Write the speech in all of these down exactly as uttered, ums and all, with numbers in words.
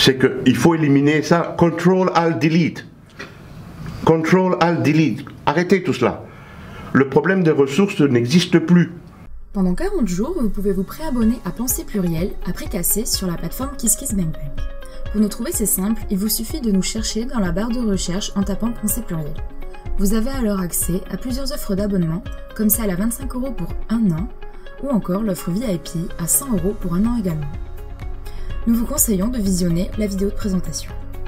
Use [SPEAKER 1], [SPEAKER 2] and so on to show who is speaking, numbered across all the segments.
[SPEAKER 1] c'est qu'il faut éliminer ça. Control, Alt, Delete. Control, Alt, Delete. Arrêtez tout cela. Le problème des ressources n'existe plus.
[SPEAKER 2] Pendant quarante jours, vous pouvez vous préabonner à Pensée Plurielle, à Précassé sur la plateforme KissKissBankBank. Pour nous trouver, c'est simple, il vous suffit de nous chercher dans la barre de recherche en tapant Pensée Plurielle. Vous avez alors accès à plusieurs offres d'abonnement, comme celle à vingt-cinq euros pour un an, ou encore l'offre V I P à cent euros pour un an également. Nous vous conseillons de visionner la vidéo de présentation.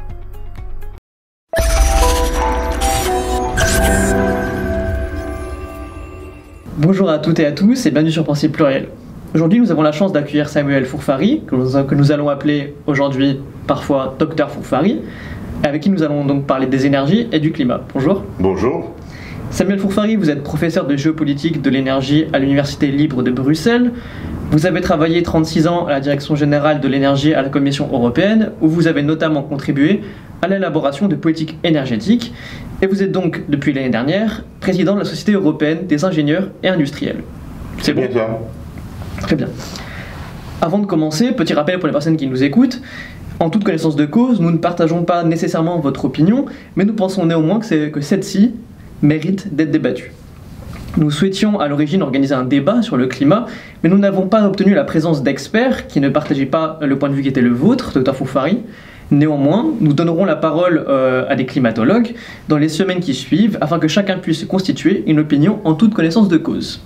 [SPEAKER 3] Bonjour à toutes et à tous et bienvenue sur Pensée Plurielle. Aujourd'hui, nous avons la chance d'accueillir Samuel Fourfary, que nous, que nous allons appeler aujourd'hui parfois Docteur Fourfary, avec qui nous allons donc parler des énergies et du climat. Bonjour.
[SPEAKER 1] Bonjour.
[SPEAKER 3] Samuel Fourfary, vous êtes professeur de géopolitique de l'énergie à l'Université libre de Bruxelles. Vous avez travaillé trente-six ans à la Direction générale de l'énergie à la Commission européenne, où vous avez notamment contribué à l'élaboration de politiques énergétiques, et vous êtes donc, depuis l'année dernière, président de la Société européenne des ingénieurs et industriels.
[SPEAKER 1] C'est bien ça.
[SPEAKER 3] Très bien. Avant de commencer, petit rappel pour les personnes qui nous écoutent, en toute connaissance de cause, nous ne partageons pas nécessairement votre opinion, mais nous pensons néanmoins que, que celle-ci mérite d'être débattue. Nous souhaitions à l'origine organiser un débat sur le climat, mais nous n'avons pas obtenu la présence d'experts qui ne partageaient pas le point de vue qui était le vôtre, Docteur Fourfary. Néanmoins, nous donnerons la parole euh, à des climatologues dans les semaines qui suivent, afin que chacun puisse constituer une opinion en toute connaissance de cause.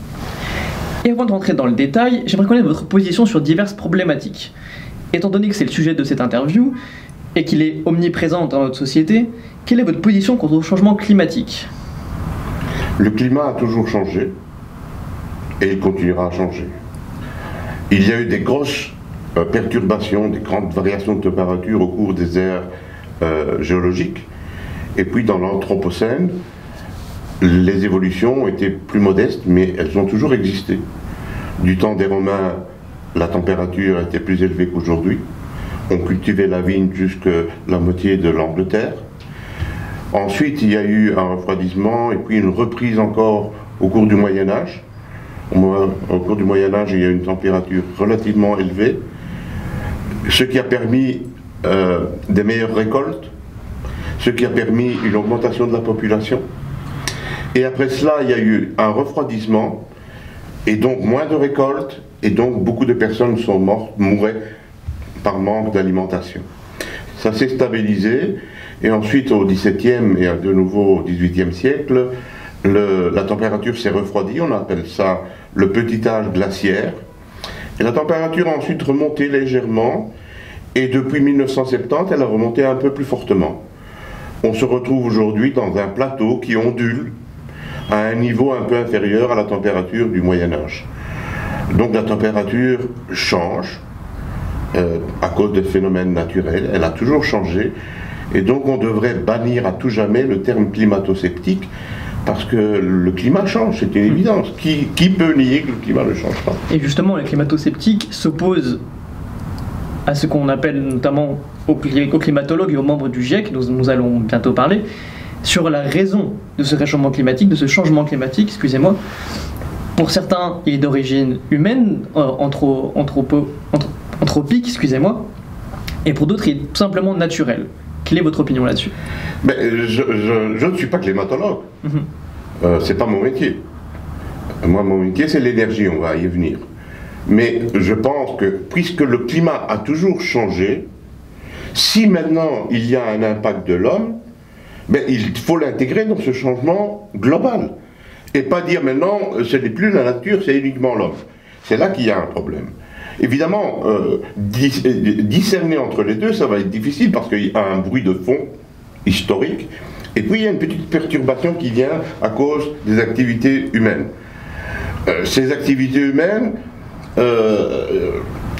[SPEAKER 3] Et avant de rentrer dans le détail, j'aimerais connaître votre position sur diverses problématiques. Étant donné que c'est le sujet de cette interview, et qu'il est omniprésent dans notre société, quelle est votre position quant au changement climatique ?
[SPEAKER 1] Le climat a toujours changé, et il continuera à changer. Il y a eu des grosses euh, perturbations, des grandes variations de température au cours des ères euh, géologiques, et puis dans l'Anthropocène, les évolutions ont été plus modestes, mais elles ont toujours existé. Du temps des Romains, la température était plus élevée qu'aujourd'hui. On cultivait la vigne jusqu'à la moitié de l'Angleterre. Ensuite, il y a eu un refroidissement et puis une reprise encore au cours du Moyen-Âge. Au cours du Moyen-Âge, il y a eu une température relativement élevée, ce qui a permis euh, des meilleures récoltes, ce qui a permis une augmentation de la population. Et après cela, il y a eu un refroidissement, et donc moins de récoltes, et donc beaucoup de personnes sont mortes, mouraient par manque d'alimentation. Ça s'est stabilisé, et ensuite au dix-septième et de nouveau au dix-huitième siècle, le, la température s'est refroidie, on appelle ça le petit âge glaciaire, et la température a ensuite remonté légèrement, et depuis mille neuf cent soixante-dix, elle a remonté un peu plus fortement. On se retrouve aujourd'hui dans un plateau qui ondule à un niveau un peu inférieur à la température du Moyen-Âge. Donc la température change euh, à cause des phénomènes naturels, elle a toujours changé, et donc on devrait bannir à tout jamais le terme climato-sceptique, parce que le climat change, c'est une évidence. Qui, qui peut nier que le climat ne change pas?
[SPEAKER 3] Et justement, les climato-sceptiques s'opposent à ce qu'on appelle notamment aux, aux climatologues et aux membres du GIEC, dont nous allons bientôt parler, sur la raison de ce réchauffement climatique, de ce changement climatique, excusez-moi. Pour certains, il est d'origine humaine, euh, anthro, anthropo, anthro, anthropique, excusez-moi, et pour d'autres, il est tout simplement naturel. Quelle est votre opinion là-dessus?
[SPEAKER 1] Mais je, je, je ne suis pas climatologue. Mm-hmm. euh, c'est pas mon métier. Moi, mon métier, c'est l'énergie, on va y venir. Mais je pense que, puisque le climat a toujours changé, si maintenant il y a un impact de l'homme, ben, il faut l'intégrer dans ce changement global. Et pas dire maintenant, ce n'est plus la nature, c'est uniquement l'homme. C'est là qu'il y a un problème. Évidemment, euh, dis, discerner entre les deux, ça va être difficile parce qu'il y a un bruit de fond historique, et puis il y a une petite perturbation qui vient à cause des activités humaines. Euh, ces activités humaines, euh,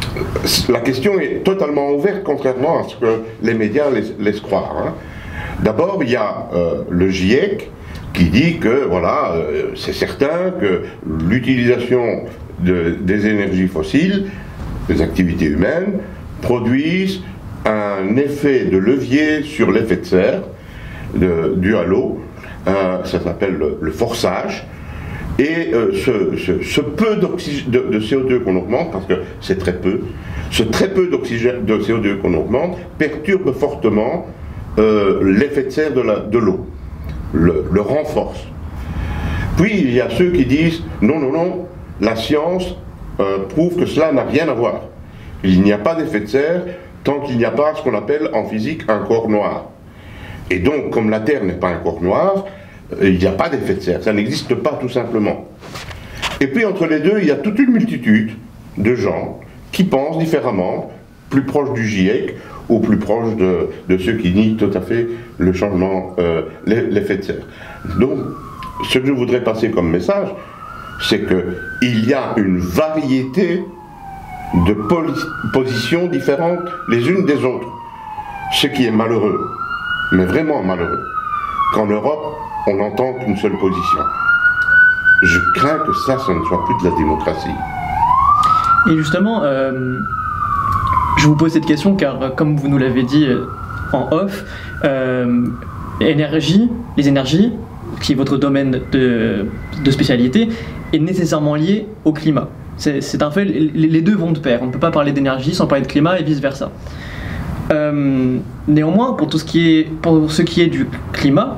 [SPEAKER 1] la question est totalement ouverte, contrairement à ce que les médias laissent, laissent croire. Hein. D'abord, il y a euh, le GIEC qui dit que voilà, euh, c'est certain que l'utilisation de, des énergies fossiles, des activités humaines, produisent un effet de levier sur l'effet de serre de, dû à l'eau. Euh, ça s'appelle le, le forçage. Et euh, ce, ce, ce peu de, de C O deux qu'on augmente, parce que c'est très peu, ce très peu d'oxygène, de C O deux qu'on augmente perturbe fortement euh, l'effet de serre de l'eau, le, le renforce. Puis il y a ceux qui disent non, non, non, la science euh, prouve que cela n'a rien à voir. Il n'y a pas d'effet de serre tant qu'il n'y a pas ce qu'on appelle en physique un corps noir. Et donc, comme la Terre n'est pas un corps noir, il n'y a pas d'effet de serre, ça n'existe pas tout simplement. Et puis entre les deux, il y a toute une multitude de gens qui pensent différemment, plus proches du GIEC ou plus proches de, de ceux qui nient tout à fait le changement, euh, l'effet de serre. Donc, ce que je voudrais passer comme message, c'est qu'il y a une variété de positions différentes les unes des autres, ce qui est malheureux, mais vraiment malheureux. Qu'en Europe, on n'entend qu'une seule position. Je crains que ça, ça ne soit plus de la démocratie.
[SPEAKER 3] Et justement, euh, je vous pose cette question car, euh, comme vous nous l'avez dit euh, en off, euh, énergie, les énergies, qui est votre domaine de, de spécialité, est nécessairement lié au climat. C'est un fait, les deux vont de pair. On ne peut pas parler d'énergie sans parler de climat et vice-versa. Euh, néanmoins, pour, tout ce qui est, pour ce qui est du climat,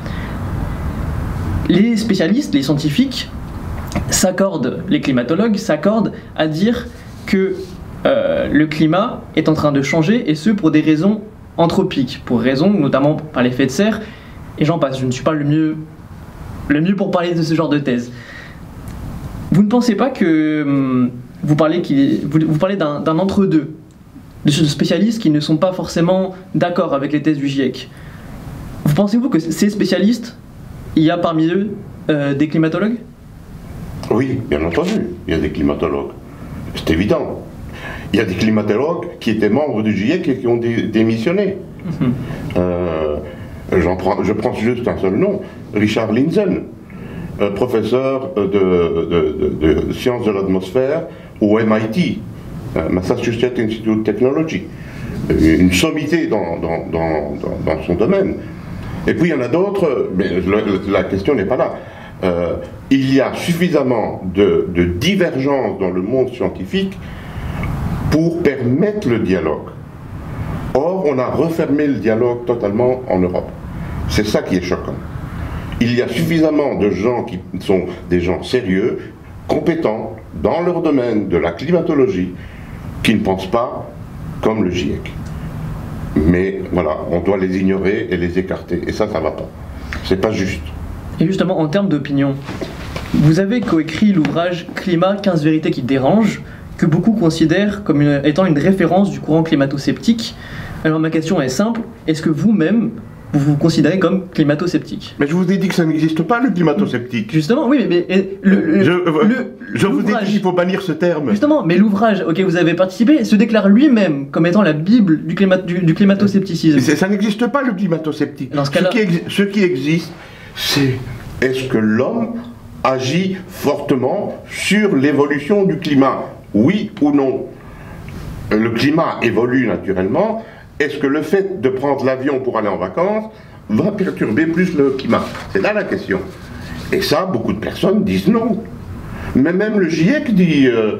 [SPEAKER 3] les spécialistes, les scientifiques, s'accordent, les climatologues s'accordent à dire que euh, le climat est en train de changer, et ce pour des raisons anthropiques, pour raisons notamment par l'effet de serre, et j'en passe, je ne suis pas le mieux, le mieux pour parler de ce genre de thèse. Vous ne pensez pas que hum, vous parlez, vous, vous parlez d'un entre-deux, de spécialistes qui ne sont pas forcément d'accord avec les thèses du GIEC. Vous pensez-vous que ces spécialistes, il y a parmi eux euh, des climatologues? Oui,
[SPEAKER 1] bien entendu, il y a des climatologues. C'est évident. Il y a des climatologues qui étaient membres du GIEC et qui ont dé démissionné. Mm-hmm. euh, prends, je prends juste un seul nom, Richard Lindzen, euh, professeur de, de, de, de sciences de l'atmosphère au M I T, euh, Massachusetts Institute of Technology, une sommité dans, dans, dans, dans, dans son domaine. Et puis il y en a d'autres, mais le, la question n'est pas là. Euh, il y a suffisamment de, de divergences dans le monde scientifique pour permettre le dialogue. Or, on a refermé le dialogue totalement en Europe. C'est ça qui est choquant. Il y a suffisamment de gens qui sont des gens sérieux, compétents dans leur domaine de la climatologie, qui ne pensent pas comme le GIEC. Mais voilà, on doit les ignorer et les écarter. Et ça, ça ne va pas. C'est pas juste.
[SPEAKER 3] Et justement, en termes d'opinion, vous avez coécrit l'ouvrage Climat, quinze vérités qui dérangent, que beaucoup considèrent comme une, étant une référence du courant climato-sceptique. Alors ma question est simple, est-ce que vous-même, vous vous considérez comme climato-sceptique?
[SPEAKER 1] Mais je vous ai dit que ça n'existe pas, le climato-sceptique.
[SPEAKER 3] Justement, oui, mais... mais le, le,
[SPEAKER 1] je le, je vous ai dit qu'il faut bannir ce terme.
[SPEAKER 3] Justement, mais l'ouvrage auquel vous avez participé se déclare lui-même comme étant la Bible du, climat, du, du climato-scepticisme.
[SPEAKER 1] Ça n'existe pas, le climato-sceptique.
[SPEAKER 3] Dans ce cas-là...
[SPEAKER 1] Ce, ce qui existe, c'est est-ce que l'homme agit fortement sur l'évolution du climat? Oui ou non? Le climat évolue naturellement. Est-ce que le fait de prendre l'avion pour aller en vacances va perturber plus le climat? C'est là la question. Et ça, beaucoup de personnes disent non. Mais même le GIEC dit euh,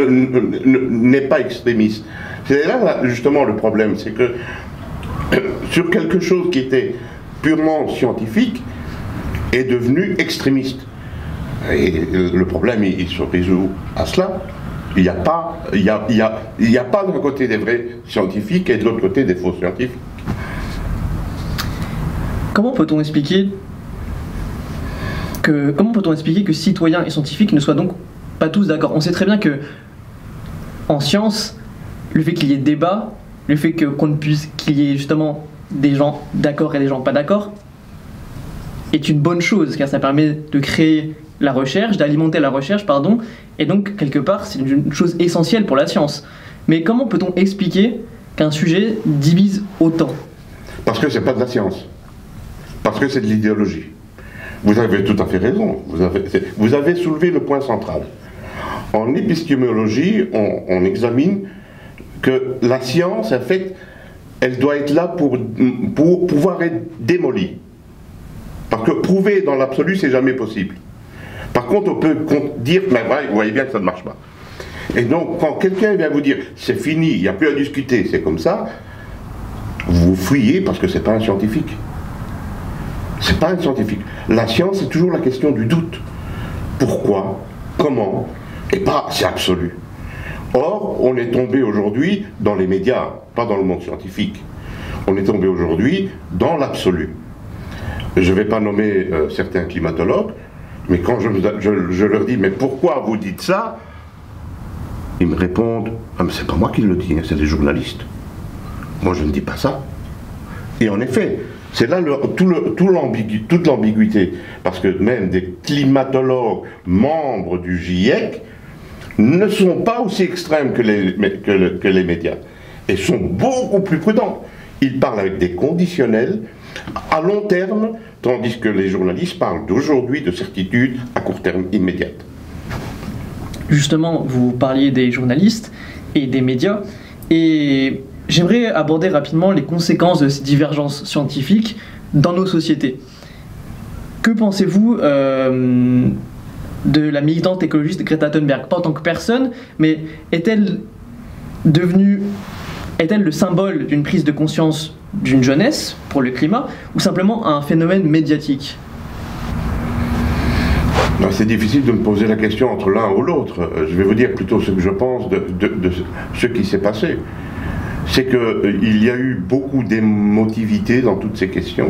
[SPEAKER 1] n'est pas extrémiste. C'est là justement le problème, c'est que euh, sur quelque chose qui était purement scientifique est devenu extrémiste. Et le problème, il, il se résout à cela. Il n'y a pas, il y a, il y a, il y a pas d'un côté des vrais scientifiques et de l'autre côté des faux scientifiques.
[SPEAKER 3] Comment peut-on expliquer que, comment peut-on expliquer que citoyens et scientifiques ne soient donc pas tous d'accord? On sait très bien que en science, le fait qu'il y ait débat, le fait que, qu'on ne puisse, qu'il y ait justement des gens d'accord et des gens pas d'accord, est une bonne chose, car ça permet de créer la recherche, d'alimenter la recherche, pardon, et donc, quelque part, c'est une chose essentielle pour la science. Mais comment peut-on expliquer qu'un sujet divise autant?
[SPEAKER 1] Parce que c'est pas de la science. Parce que c'est de l'idéologie. Vous avez tout à fait raison. Vous avez, vous avez soulevé le point central. En épistémologie, on, on examine que la science, en fait, elle doit être là pour, pour pouvoir être démolie. Parce que prouver dans l'absolu, c'est jamais possible. Par contre, on peut dire, mais vous voyez bien que ça ne marche pas. Et donc, quand quelqu'un vient vous dire, c'est fini, il n'y a plus à discuter, c'est comme ça, vous fuyez parce que ce n'est pas un scientifique. C'est pas un scientifique. La science, c'est toujours la question du doute. Pourquoi? Comment? Et pas, c'est absolu. Or, on est tombé aujourd'hui dans les médias, pas dans le monde scientifique. On est tombé aujourd'hui dans l'absolu. Je ne vais pas nommer euh, certains climatologues, mais quand je, je, je leur dis, mais pourquoi vous dites ça? Ils me répondent, ah, mais c'est pas moi qui le dis, hein, c'est des journalistes. Moi, je ne dis pas ça. Et en effet, c'est là le, tout le, tout l'ambigu, toute l'ambiguïté. Parce que même des climatologues membres du GIEC ne sont pas aussi extrêmes que les, que, le, que les médias. Et sont beaucoup plus prudents. Ils parlent avec des conditionnels à long terme, tandis que les journalistes parlent d'aujourd'hui de certitudes à court terme immédiates.
[SPEAKER 3] Justement, vous parliez des journalistes et des médias, et j'aimerais aborder rapidement les conséquences de ces divergences scientifiques dans nos sociétés. Que pensez-vous euh, de la militante écologiste Greta Thunberg? Pas en tant que personne, mais est-elle devenue, est-elle le symbole d'une prise de conscience d'une jeunesse pour le climat, ou simplement un phénomène médiatique?
[SPEAKER 1] C'est difficile de me poser la question entre l'un ou l'autre. Je vais vous dire plutôt ce que je pense de, de, de ce qui s'est passé. C'est qu'il euh, y a eu beaucoup d'émotivité dans toutes ces questions.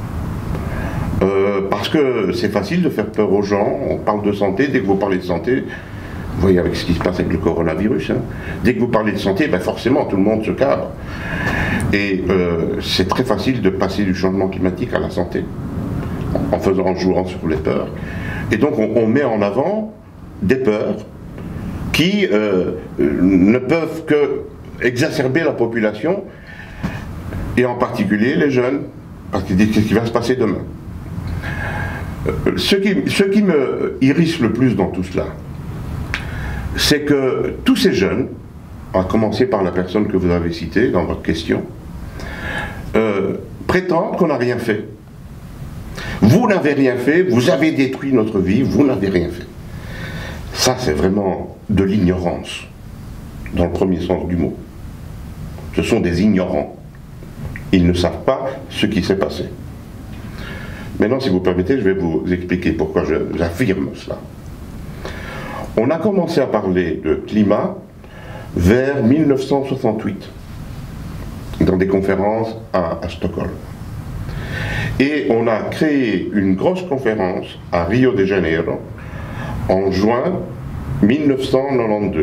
[SPEAKER 1] Euh, parce que c'est facile de faire peur aux gens. On parle de santé, dès que vous parlez de santé, vous voyez avec ce qui se passe avec le coronavirus, hein, dès que vous parlez de santé, ben forcément tout le monde se cadre. Et euh, c'est très facile de passer du changement climatique à la santé, en, faisant, en jouant sur les peurs. Et donc on, on met en avant des peurs qui euh, ne peuvent que exacerber la population, et en particulier les jeunes, parce qu'ils disent qu'est-ce qui va se passer demain. Ce qui, ce qui me irrite le plus dans tout cela, c'est que tous ces jeunes, à commencer par la personne que vous avez citée dans votre question, euh, prétendent qu'on n'a rien fait. Vous n'avez rien fait, vous avez détruit notre vie, vous n'avez rien fait. Ça, c'est vraiment de l'ignorance, dans le premier sens du mot. Ce sont des ignorants. Ils ne savent pas ce qui s'est passé. Maintenant, si vous permettez, je vais vous expliquer pourquoi j'affirme cela. On a commencé à parler de climat vers mille neuf cent soixante-huit, dans des conférences à, à Stockholm. Et on a créé une grosse conférence à Rio de Janeiro en juin mille neuf cent quatre-vingt-douze,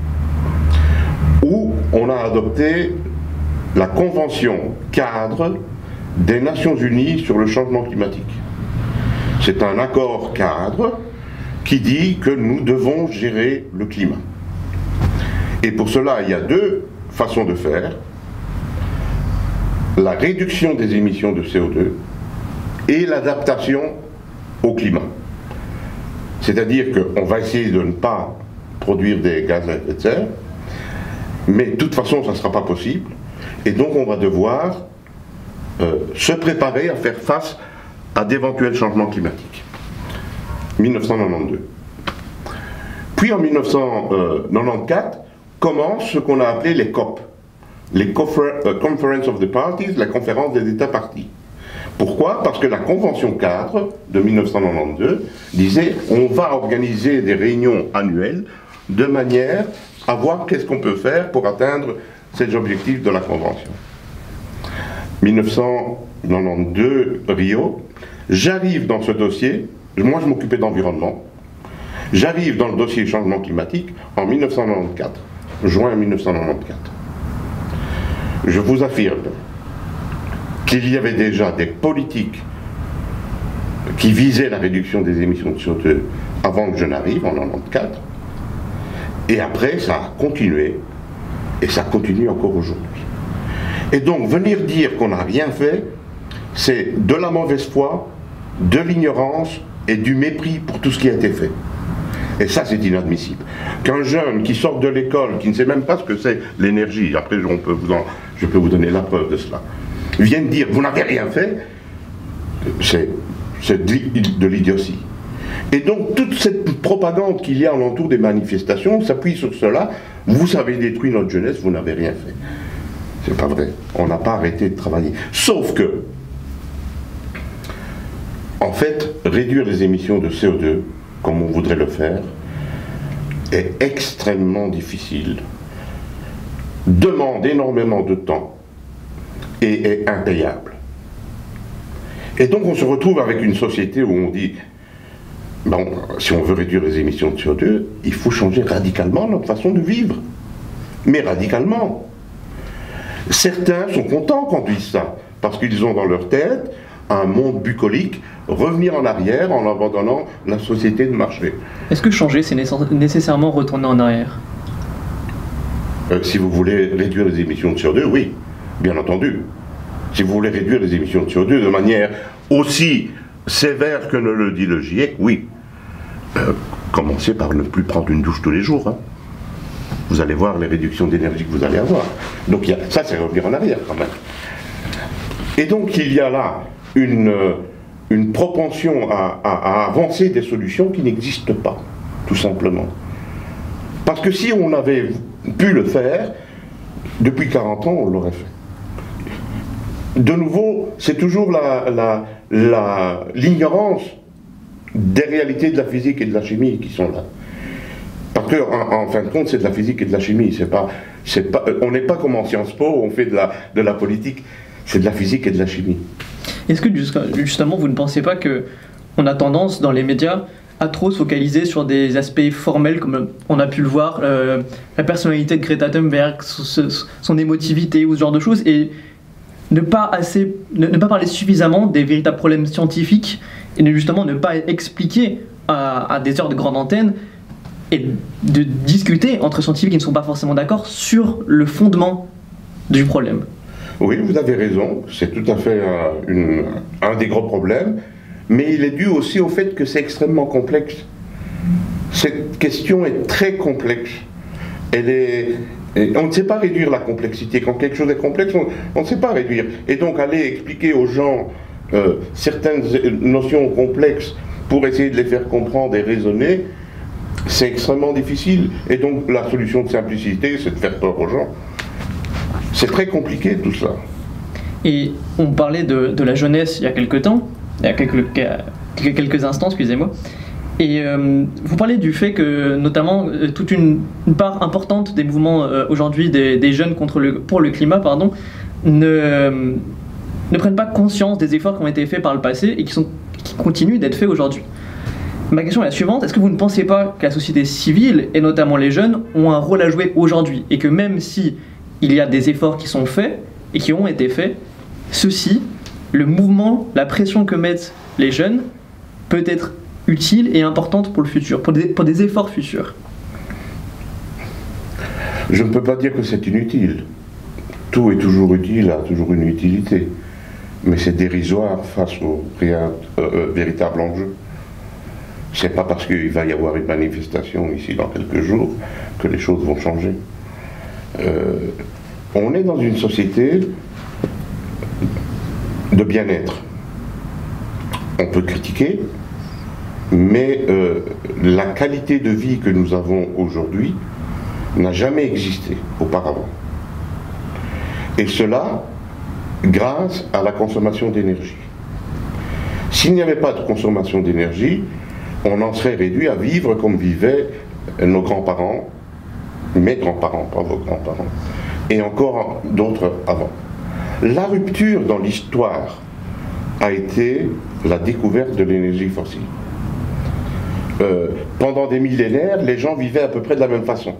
[SPEAKER 1] où on a adopté la Convention cadre des Nations Unies sur le changement climatique. C'est un accord cadre qui dit que nous devons gérer le climat. Et pour cela, il y a deux façons de faire. La réduction des émissions de C O deux et l'adaptation au climat. C'est-à-dire qu'on va essayer de ne pas produire des gaz à effet de serre, mais de toute façon, ça ne sera pas possible. Et donc, on va devoir euh, se préparer à faire face à d'éventuels changements climatiques. mille neuf cent quatre-vingt-douze. Puis en mille neuf cent quatre-vingt-quatorze, commence ce qu'on a appelé les C O P, les Conference of the Parties, la conférence des États parties. Pourquoi? Parce que la Convention cadre de mille neuf cent quatre-vingt-douze disait on va organiser des réunions annuelles de manière à voir qu'est-ce qu'on peut faire pour atteindre ces objectifs de la Convention. mille neuf cent quatre-vingt-douze, Rio, j'arrive dans ce dossier, moi je m'occupais d'environnement, j'arrive dans le dossier changement climatique en mille neuf cent quatre-vingt-quatorze, juin mille neuf cent quatre-vingt-quatorze. Je vous affirme qu'il y avait déjà des politiques qui visaient la réduction des émissions de C O deux avant que je n'arrive en mille neuf cent quatre-vingt-quatorze, et après ça a continué, et ça continue encore aujourd'hui. Et donc venir dire qu'on n'a rien fait, c'est de la mauvaise foi, de l'ignorance et du mépris pour tout ce qui a été fait. Et ça, c'est inadmissible. Qu'un jeune qui sort de l'école, qui ne sait même pas ce que c'est l'énergie, après on peut vous en, je peux vous donner la preuve de cela, vienne dire vous n'avez rien fait, c'est de l'idiotie. Et donc toute cette propagande qu'il y a alentour des manifestations s'appuie sur cela. Vous avez détruit notre jeunesse, vous n'avez rien fait. C'est pas vrai. On n'a pas arrêté de travailler. Sauf que, en fait, réduire les émissions de C O deux, comme on voudrait le faire, est extrêmement difficile, demande énormément de temps et est impayable. Et donc on se retrouve avec une société où on dit, bon, si on veut réduire les émissions de C O deux, il faut changer radicalement notre façon de vivre. Mais radicalement. Certains sont contents quand ils disent ça, parce qu'ils ont dans leur tête un monde bucolique, revenir en arrière en abandonnant la société de marché.
[SPEAKER 3] Est-ce que changer, c'est nécessairement retourner en arrière?
[SPEAKER 1] euh, Si vous voulez réduire les émissions de C O deux, oui, bien entendu. Si vous voulez réduire les émissions de C O deux de manière aussi sévère que ne le dit le GIEC, oui. Euh, commencez par ne plus prendre une douche tous les jours. Hein. Vous allez voir les réductions d'énergie que vous allez avoir. Donc y a, ça, c'est revenir en arrière quand même. Et donc il y a là une, une propension à, à, à avancer des solutions qui n'existent pas, tout simplement. Parce que si on avait pu le faire, depuis quarante ans, on l'aurait fait. De nouveau, c'est toujours la, la, la, l'ignorance des réalités de la physique et de la chimie qui sont là. Parce qu'en en fin de compte, c'est de la physique et de la chimie. C'est pas, c'est pas, on n'est pas comme en Sciences Po, on fait de la, de la politique. C'est de la physique et de la chimie.
[SPEAKER 3] Est-ce que justement, vous ne pensez pas qu'on a tendance dans les médias à trop se focaliser sur des aspects formels, comme on a pu le voir, euh, la personnalité de Greta Thunberg, son, son émotivité ou ce genre de choses, et ne pas, assez, ne, ne pas parler suffisamment des véritables problèmes scientifiques, et ne, justement ne pas expliquer à, à des heures de grande antenne, et de discuter entre scientifiques qui ne sont pas forcément d'accord sur le fondement du problème.
[SPEAKER 1] Oui, vous avez raison, c'est tout à fait un, une, un des gros problèmes, mais il est dû aussi au fait que c'est extrêmement complexe. Cette question est très complexe. Elle est, on ne sait pas réduire la complexité. Quand quelque chose est complexe, on, on ne sait pas réduire. Et donc aller expliquer aux gens euh, certaines notions complexes pour essayer de les faire comprendre et raisonner, c'est extrêmement difficile. Et donc la solution de simplicité, c'est de faire peur aux gens. C'est très compliqué tout ça.
[SPEAKER 3] Et on parlait de, de la jeunesse il y a quelques temps, il y a quelques, quelques instants, excusez-moi. Et euh, vous parlez du fait que, notamment, euh, toute une, une part importante des mouvements euh, aujourd'hui des, des jeunes contre le, pour le climat, pardon, ne, euh, ne prennent pas conscience des efforts qui ont été faits par le passé et qui, sont, qui continuent d'être faits aujourd'hui. Ma question est la suivante, est-ce que vous ne pensez pas que la société civile, et notamment les jeunes, ont un rôle à jouer aujourd'hui, et que même si il y a des efforts qui sont faits et qui ont été faits, ceci, le mouvement, la pression que mettent les jeunes, peut être utile et importante pour le futur, pour des, pour des efforts futurs?
[SPEAKER 1] Je ne peux pas dire que c'est inutile. Tout est toujours utile, a toujours une utilité. Mais c'est dérisoire face au réel, euh, euh, véritable enjeu. C'est pas parce qu'il va y avoir une manifestation ici dans quelques jours que les choses vont changer. Euh, on est dans une société de bien-être. On peut critiquer, mais euh, la qualité de vie que nous avons aujourd'hui n'a jamais existé auparavant. Et cela grâce à la consommation d'énergie. S'il n'y avait pas de consommation d'énergie, on en serait réduit à vivre comme vivaient nos grands-parents, mes grands-parents, pas vos grands-parents, et encore d'autres avant. La rupture dans l'histoire a été la découverte de l'énergie fossile. Euh, pendant des millénaires, les gens vivaient à peu près de la même façon.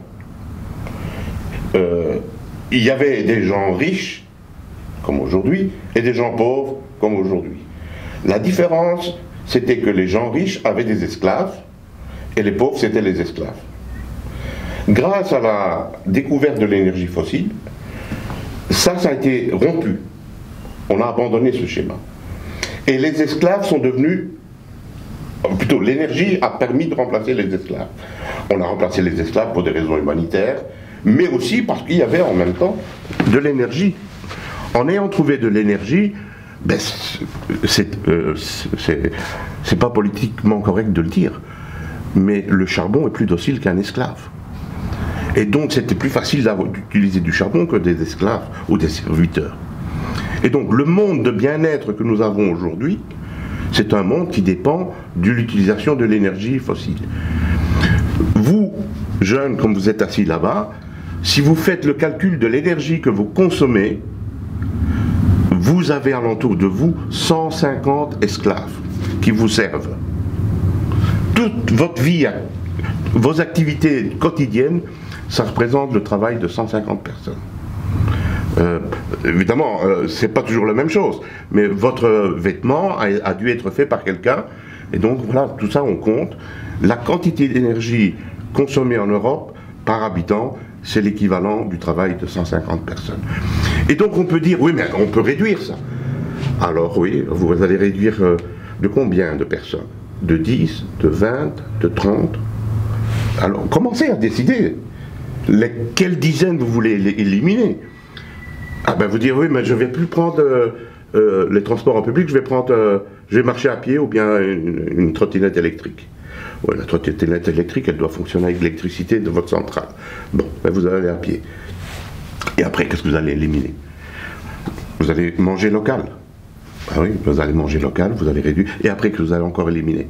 [SPEAKER 1] Euh, il y avait des gens riches, comme aujourd'hui, et des gens pauvres, comme aujourd'hui. La différence, c'était que les gens riches avaient des esclaves, et les pauvres, c'étaient les esclaves. Grâce à la découverte de l'énergie fossile, ça, ça a été rompu. On a abandonné ce schéma. Et les esclaves sont devenus... Plutôt, l'énergie a permis de remplacer les esclaves. On a remplacé les esclaves pour des raisons humanitaires, mais aussi parce qu'il y avait en même temps de l'énergie. En ayant trouvé de l'énergie, ben, c'est euh, c'est pas politiquement correct de le dire, mais le charbon est plus docile qu'un esclave. Et donc c'était plus facile d'utiliser du charbon que des esclaves ou des serviteurs. Et donc le monde de bien-être que nous avons aujourd'hui, c'est un monde qui dépend de l'utilisation de l'énergie fossile. Vous, jeunes, comme vous êtes assis là-bas, si vous faites le calcul de l'énergie que vous consommez, vous avez alentour de vous cent cinquante esclaves qui vous servent. Toute votre vie, vos activités quotidiennes, ça représente le travail de cent cinquante personnes. Euh, évidemment, euh, c'est pas toujours la même chose, mais votre vêtement a, a dû être fait par quelqu'un, et donc voilà, tout ça on compte. La quantité d'énergie consommée en Europe par habitant, c'est l'équivalent du travail de cent cinquante personnes. Et donc on peut dire, oui, mais on peut réduire ça. Alors oui, vous allez réduire euh, de combien de personnes? De dix, de vingt, de trente? Alors commencez à décider. Les, quelles dizaines vous voulez éliminer? Ah ben vous dire, oui, mais je ne vais plus prendre euh, euh, les transports en public, je vais prendre, euh, je vais marcher à pied ou bien une, une trottinette électrique. Ouais, la trottinette électrique, elle doit fonctionner avec l'électricité de votre centrale. Bon, ben vous allez à pied. Et après, qu'est-ce que vous allez éliminer? Vous allez manger local. Ah oui, vous allez manger local, vous allez réduire. Et après, que vous allez encore éliminer?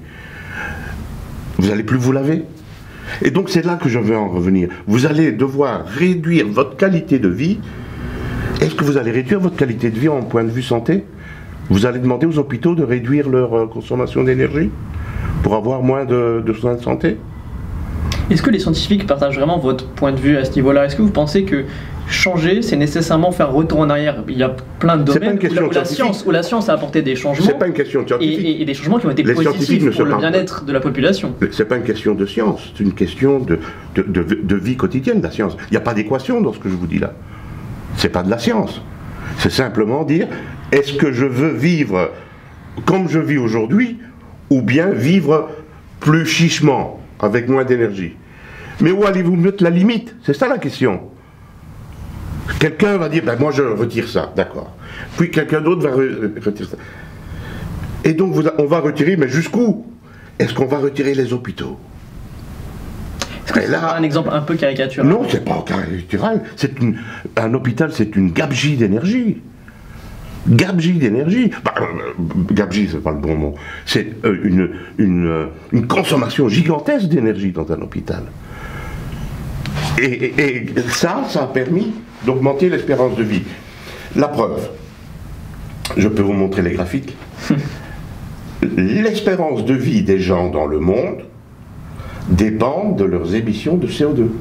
[SPEAKER 1] Vous n'allez plus vous laver. Et donc c'est là que je veux en revenir. Vous allez devoir réduire votre qualité de vie. Est-ce que vous allez réduire votre qualité de vie en point de vue santé? Vous allez demander aux hôpitaux de réduire leur euh, consommation d'énergie pour avoir moins de, de soins de santé?
[SPEAKER 3] Est-ce que les scientifiques partagent vraiment votre point de vue à ce niveau-là? Est-ce que vous pensez que changer, c'est nécessairement faire retour en arrière? Il y a plein de domaines où la, où, la science, où la science a apporté des changements.
[SPEAKER 1] C'est pas une question scientifique.
[SPEAKER 3] Et, et, et des changements qui ont été
[SPEAKER 1] les
[SPEAKER 3] positifs pour le bien-être de la population.
[SPEAKER 1] C'est pas une question de science, c'est une question de, de, de, de vie quotidienne, la science. Il n'y a pas d'équation dans ce que je vous dis là. C'est pas de la science. C'est simplement dire, est-ce que je veux vivre comme je vis aujourd'hui, ou bien vivre plus chichement, avec moins d'énergie? Mais où allez-vous mettre la limite? C'est ça la question. Quelqu'un va dire, ben moi je retire ça, d'accord. Puis quelqu'un d'autre va re retirer ça. Et donc vous, on va retirer, mais jusqu'où? Est-ce qu'on va retirer les hôpitaux?
[SPEAKER 3] Est-ce que c'est là, un exemple un peu caricatural?
[SPEAKER 1] Non, c'est pas caricatural. C'est une, un hôpital, c'est une gabegie d'énergie. Gabegie d'énergie. Bah, euh, gabegie, c'est pas le bon mot. C'est euh, une, une, euh, une consommation gigantesque d'énergie dans un hôpital. Et, et, et ça, ça a permis d'augmenter l'espérance de vie. La preuve, je peux vous montrer les graphiques. L'espérance de vie des gens dans le monde dépend de leurs émissions de C O deux.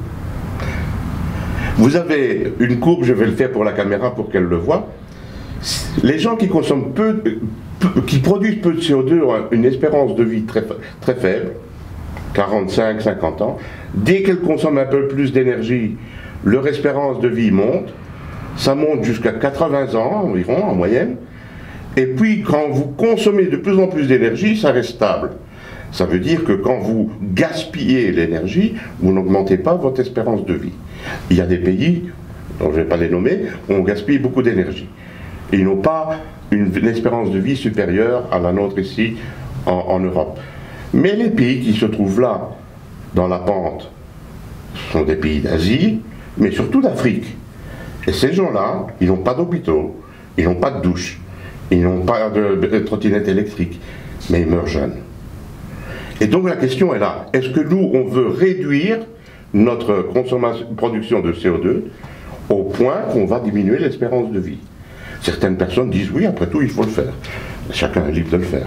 [SPEAKER 1] Vous avez une courbe, je vais le faire pour la caméra pour qu'elle le voie. Les gens qui consomment peu, peu, qui produisent peu de C O deux ont une espérance de vie très, très faible, quarante-cinq à cinquante ans. Dès qu'elles consomment un peu plus d'énergie, leur espérance de vie monte. Ça monte jusqu'à quatre-vingts ans environ en moyenne. Et puis quand vous consommez de plus en plus d'énergie, ça reste stable. Ça veut dire que quand vous gaspillez l'énergie, vous n'augmentez pas votre espérance de vie. Il y a des pays, dont je ne vais pas les nommer, où on gaspille beaucoup d'énergie. Ils n'ont pas une, une espérance de vie supérieure à la nôtre ici en, en Europe. Mais les pays qui se trouvent là, dans la pente, sont des pays d'Asie, mais surtout d'Afrique. Et ces gens-là, ils n'ont pas d'hôpitaux, ils n'ont pas de douche, ils n'ont pas de, de, de trottinette électrique, mais ils meurent jeunes. Et donc la question est là, est-ce que nous, on veut réduire notre consommation, production de C O deux au point qu'on va diminuer l'espérance de vie? Certaines personnes disent oui, après tout, il faut le faire. Chacun est libre de le faire.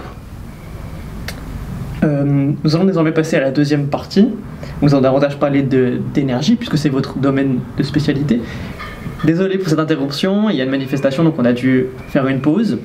[SPEAKER 3] Euh, nous allons désormais passer à la deuxième partie. Nous allons davantage parler d'énergie, puisque c'est votre domaine de spécialité. Désolé pour cette interruption, il y a une manifestation, donc on a dû faire une pause.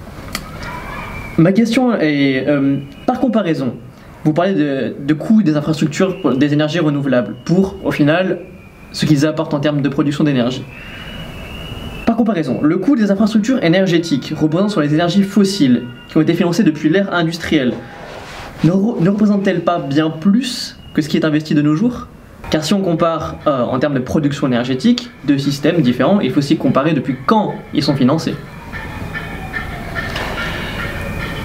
[SPEAKER 3] Ma question est, euh, par comparaison, vous parlez de, de coûts des infrastructures pour des énergies renouvelables, pour, au final, ce qu'ils apportent en termes de production d'énergie. Par comparaison, le coût des infrastructures énergétiques reposant sur les énergies fossiles, qui ont été financées depuis l'ère industrielle, ne, re, ne représente-t-elle pas bien plus que ce qui est investi de nos jours? Car si on compare euh, en termes de production énergétique, deux systèmes différents, il faut aussi comparer depuis quand ils sont financés.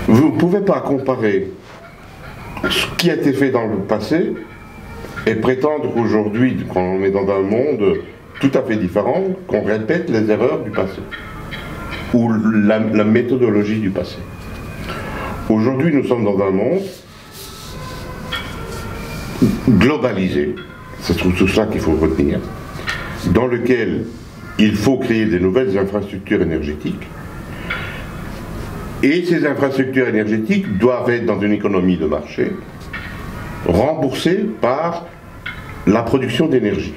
[SPEAKER 1] Vous ne pouvez pas comparer ce qui a été fait dans le passé et prétendre qu'aujourd'hui, quand on est dans un monde tout à fait différent, qu'on répète les erreurs du passé ou la, la méthodologie du passé. Aujourd'hui, nous sommes dans un monde globalisé, c'est tout ça qu'il faut retenir, dans lequel il faut créer des nouvelles infrastructures énergétiques. Et ces infrastructures énergétiques doivent être dans une économie de marché, remboursées par la production d'énergie.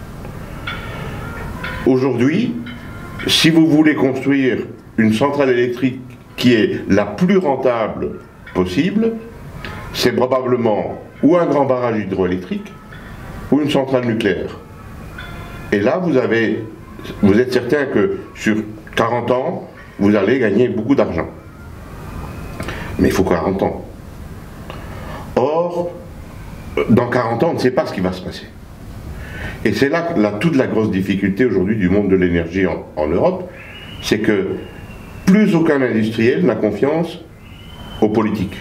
[SPEAKER 1] Aujourd'hui, si vous voulez construire une centrale électrique qui est la plus rentable possible, c'est probablement ou un grand barrage hydroélectrique ou une centrale nucléaire. Et là, vous avez, vous êtes certain que sur quarante ans, vous allez gagner beaucoup d'argent. Mais il faut quarante ans. Or, dans quarante ans, on ne sait pas ce qui va se passer. Et c'est là, là toute la grosse difficulté aujourd'hui du monde de l'énergie en, en Europe, c'est que plus aucun industriel n'a confiance aux politiques.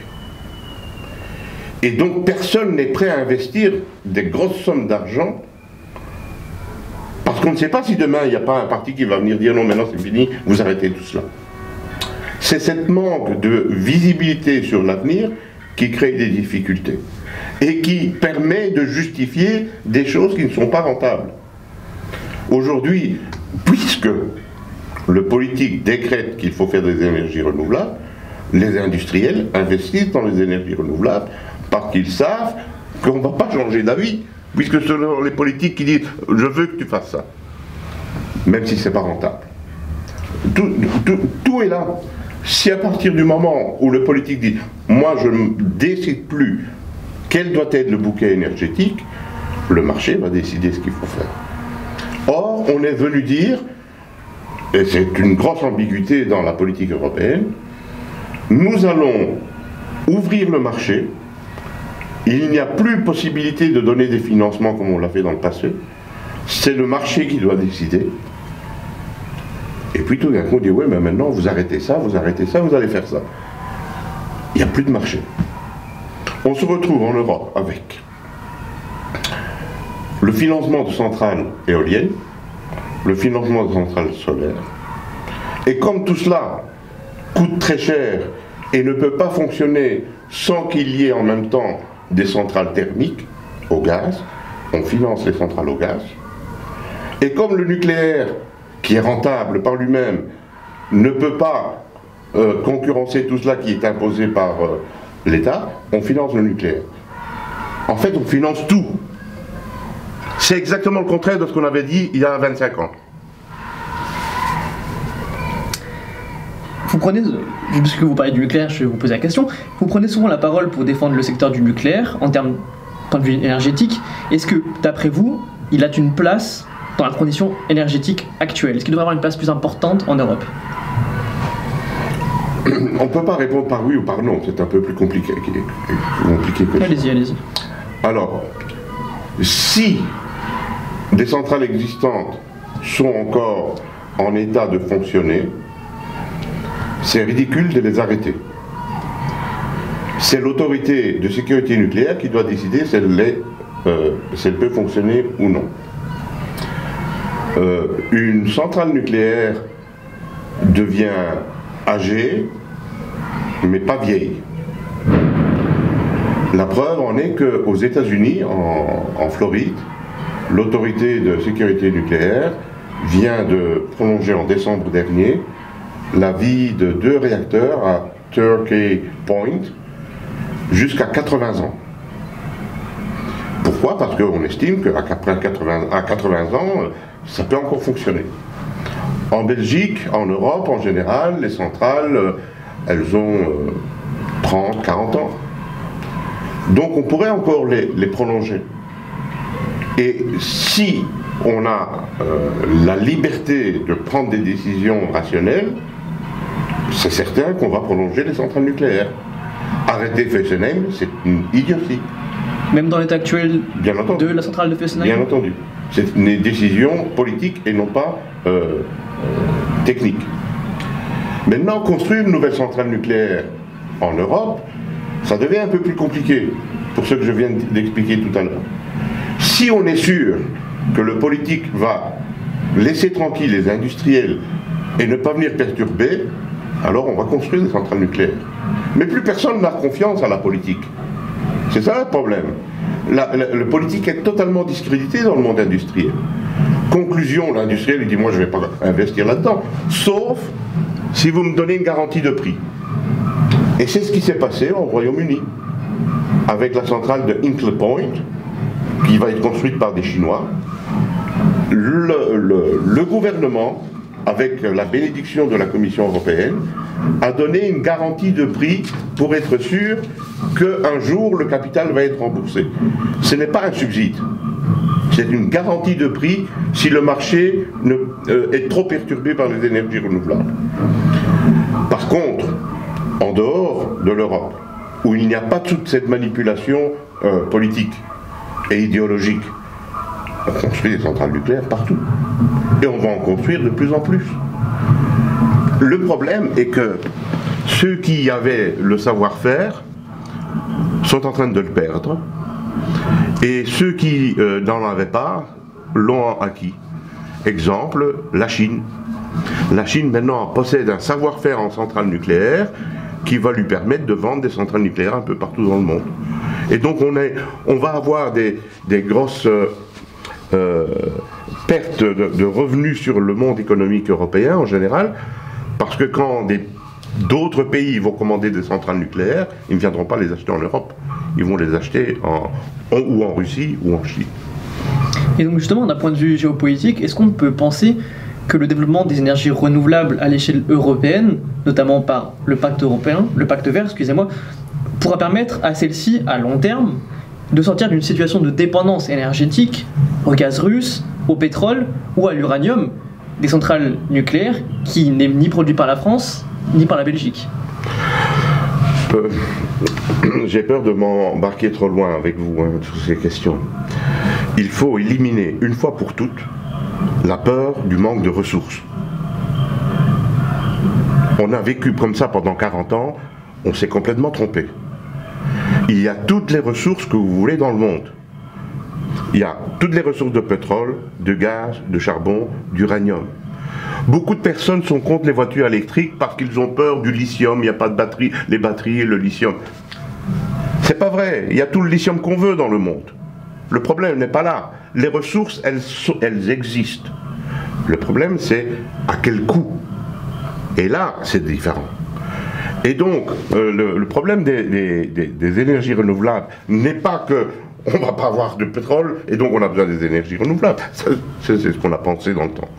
[SPEAKER 1] Et donc personne n'est prêt à investir des grosses sommes d'argent parce qu'on ne sait pas si demain il n'y a pas un parti qui va venir dire non, maintenant c'est fini, vous arrêtez tout cela. C'est cette manque de visibilité sur l'avenir qui crée des difficultés et qui permet de justifier des choses qui ne sont pas rentables. Aujourd'hui, puisque le politique décrète qu'il faut faire des énergies renouvelables, les industriels investissent dans les énergies renouvelables parce qu'ils savent qu'on ne va pas changer d'avis, puisque ce sont les politiques qui disent « je veux que tu fasses ça », même si ce n'est pas rentable. Tout, tout, tout est là. Si à partir du moment où le politique dit « moi je ne décide plus quel doit être le bouquet énergétique », le marché va décider ce qu'il faut faire. Or, on est venu dire, et c'est une grosse ambiguïté dans la politique européenne, nous allons ouvrir le marché, il n'y a plus possibilité de donner des financements comme on l'a fait dans le passé, c'est le marché qui doit décider. Et puis tout d'un coup on dit, oui mais maintenant vous arrêtez ça, vous arrêtez ça, vous allez faire ça. Il n'y a plus de marché. On se retrouve en Europe avec le financement de centrales éoliennes, le financement de centrales solaires, et comme tout cela coûte très cher et ne peut pas fonctionner sans qu'il y ait en même temps des centrales thermiques au gaz, on finance les centrales au gaz, et comme le nucléaire, qui est rentable par lui-même, ne peut pas euh, concurrencer tout cela qui est imposé par euh, l'État, on finance le nucléaire. En fait, on finance tout. C'est exactement le contraire de ce qu'on avait dit il y a vingt-cinq ans.
[SPEAKER 3] Vous prenez, puisque vous parlez du nucléaire, je vais vous poser la question, vous prenez souvent la parole pour défendre le secteur du nucléaire en termes point de vue énergétique. Est-ce que, d'après vous, il a une place dans la transition énergétique actuelle? Est-ce qu'il devrait avoir une place plus importante en Europe?
[SPEAKER 1] On ne peut pas répondre par oui ou par non, c'est un peu plus compliqué, compliqué que ça.
[SPEAKER 3] Allez-y, allez-y.
[SPEAKER 1] Alors, si des centrales existantes sont encore en état de fonctionner, c'est ridicule de les arrêter. C'est l'autorité de sécurité nucléaire qui doit décider si elle, est, euh, si elle peut fonctionner ou non. Euh, une centrale nucléaire devient âgée, mais pas vieille. La preuve en est qu'aux États-Unis, en, en Floride, l'autorité de sécurité nucléaire vient de prolonger en décembre dernier la vie de deux réacteurs à Turkey Point jusqu'à quatre-vingts ans. Pourquoi? Parce qu'on estime qu'après quatre-vingts, à quatre-vingts ans, ça peut encore fonctionner. En Belgique, en Europe en général, les centrales, elles ont trente, quarante ans. Donc on pourrait encore les, les prolonger. Et si on a euh, la liberté de prendre des décisions rationnelles, c'est certain qu'on va prolonger les centrales nucléaires. Arrêter Fessenheim, c'est une idiotie.
[SPEAKER 3] Même dans l'état actuel
[SPEAKER 1] Bien entendu.
[SPEAKER 3] de la centrale de Fessenheim?
[SPEAKER 1] Bien entendu. C'est une décision politique et non pas euh, euh, technique. Maintenant, construire une nouvelle centrale nucléaire en Europe, ça devient un peu plus compliqué, pour ce que je viens d'expliquer tout à l'heure. Si on est sûr que le politique va laisser tranquille les industriels et ne pas venir perturber, alors on va construire des centrales nucléaires. Mais plus personne n'a confiance à la politique. C'est ça le problème. La, la, le politique est totalement discrédité dans le monde industriel. Conclusion, l'industriel il dit moi je ne vais pas investir là-dedans, sauf si vous me donnez une garantie de prix. Et c'est ce qui s'est passé au Royaume-Uni, avec la centrale de Hinkley Point, qui va être construite par des Chinois. Le, le, le gouvernement, avec la bénédiction de la Commission européenne, a donné une garantie de prix pour être sûr qu'un jour le capital va être remboursé. Ce n'est pas un subside, c'est une garantie de prix si le marché ne, euh, est trop perturbé par les énergies renouvelables. Par contre, en dehors de l'Europe, où il n'y a pas toute cette manipulation euh, politique et idéologique, on construit des centrales nucléaires partout. Et on va en construire de plus en plus. Le problème est que ceux qui avaient le savoir-faire sont en train de le perdre. Et ceux qui euh, n'en avaient pas l'ont acquis. Exemple, la Chine. La Chine maintenant possède un savoir-faire en centrales nucléaires qui va lui permettre de vendre des centrales nucléaires un peu partout dans le monde. Et donc on, est, on va avoir des, des grosses euh, euh, pertes de, de revenus sur le monde économique européen en général, parce que quand d'autres pays vont commander des centrales nucléaires, ils ne viendront pas les acheter en Europe. Ils vont les acheter en, en, ou en Russie ou en Chine.
[SPEAKER 3] Et donc justement, d'un point de vue géopolitique, est-ce qu'on peut penser que le développement des énergies renouvelables à l'échelle européenne, notamment par le pacte européen, le pacte vert, excusez-moi, pourra permettre à celle-ci, à long terme, de sortir d'une situation de dépendance énergétique au gaz russe, au pétrole ou à l'uranium, des centrales nucléaires qui n'est ni produit par la France, ni par la Belgique?
[SPEAKER 1] euh, J'ai peur de m'embarquer trop loin avec vous hein, sur ces questions. Il faut éliminer une fois pour toutes la peur du manque de ressources. On a vécu comme ça pendant quarante ans, on s'est complètement trompé. Il y a toutes les ressources que vous voulez dans le monde. Il y a toutes les ressources de pétrole, de gaz, de charbon, d'uranium. Beaucoup de personnes sont contre les voitures électriques parce qu'ils ont peur du lithium, il n'y a pas de batterie, les batteries et le lithium. C'est pas vrai, il y a tout le lithium qu'on veut dans le monde. Le problème n'est pas là. Les ressources, elles, sont, elles existent. Le problème, c'est à quel coût. Et là, c'est différent. Et donc, euh, le, le problème des, des, des, des énergies renouvelables n'est pas que on ne va pas avoir de pétrole et donc on a besoin des énergies renouvelables. C'est ce qu'on a pensé dans le temps.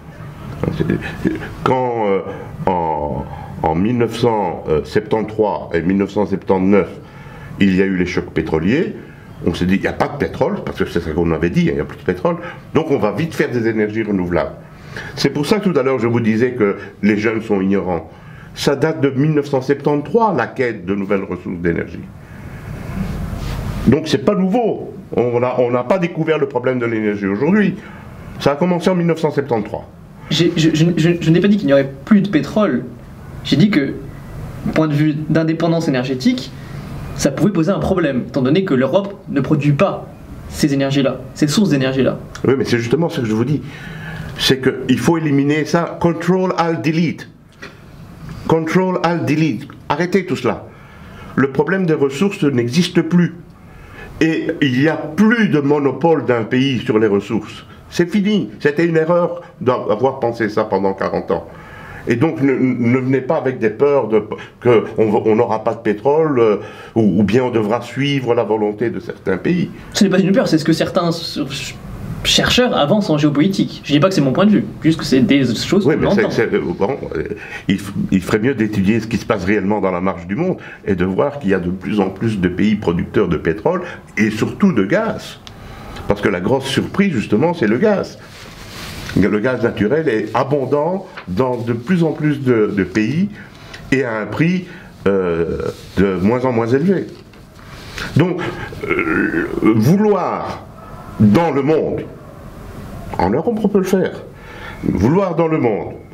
[SPEAKER 1] Quand euh, en, en mille neuf cent soixante-treize et mille neuf cent soixante-dix-neuf, il y a eu les chocs pétroliers, on s'est dit il n'y a pas de pétrole, parce que c'est ça qu'on avait dit, il n'y a plus de pétrole, donc on va vite faire des énergies renouvelables. C'est pour ça que tout à l'heure je vous disais que les jeunes sont ignorants. Ça date de mille neuf cent soixante-treize, la quête de nouvelles ressources d'énergie. Donc c'est pas nouveau. On n'a on n'a pas découvert le problème de l'énergie aujourd'hui. Ça a commencé en mille neuf cent soixante-treize.
[SPEAKER 3] Je, je, je, je n'ai pas dit qu'il n'y aurait plus de pétrole. J'ai dit que, point de vue d'indépendance énergétique, ça pouvait poser un problème, étant donné que l'Europe ne produit pas ces énergies-là, ces sources d'énergie-là.
[SPEAKER 1] Oui, mais c'est justement ce que je vous dis. C'est qu'il faut éliminer ça. Control, Alt, Delete. Control, Alt, Delete. Arrêtez tout cela. Le problème des ressources n'existe plus. Et il n'y a plus de monopole d'un pays sur les ressources. C'est fini. C'était une erreur d'avoir pensé ça pendant quarante ans. Et donc ne, ne venez pas avec des peurs de, qu'on n'aura pas de pétrole euh, ou, ou bien on devra suivre la volonté de certains pays. Ce
[SPEAKER 3] n'est pas une peur, c'est ce que certains chercheurs avancent en géopolitique. Je ne dis pas que c'est mon point de vue, juste que c'est des choses
[SPEAKER 1] oui,
[SPEAKER 3] qu'on
[SPEAKER 1] mais
[SPEAKER 3] entend.
[SPEAKER 1] c'est, c'est, bon, il, il ferait mieux d'étudier ce qui se passe réellement dans la marge du monde et de voir qu'il y a de plus en plus de pays producteurs de pétrole et surtout de gaz. Parce que la grosse surprise, justement, c'est le gaz. Le gaz naturel est abondant dans de plus en plus de, de pays et à un prix euh, de moins en moins élevé. Donc, euh, vouloir dans le monde, en Europe on peut le faire, vouloir dans le monde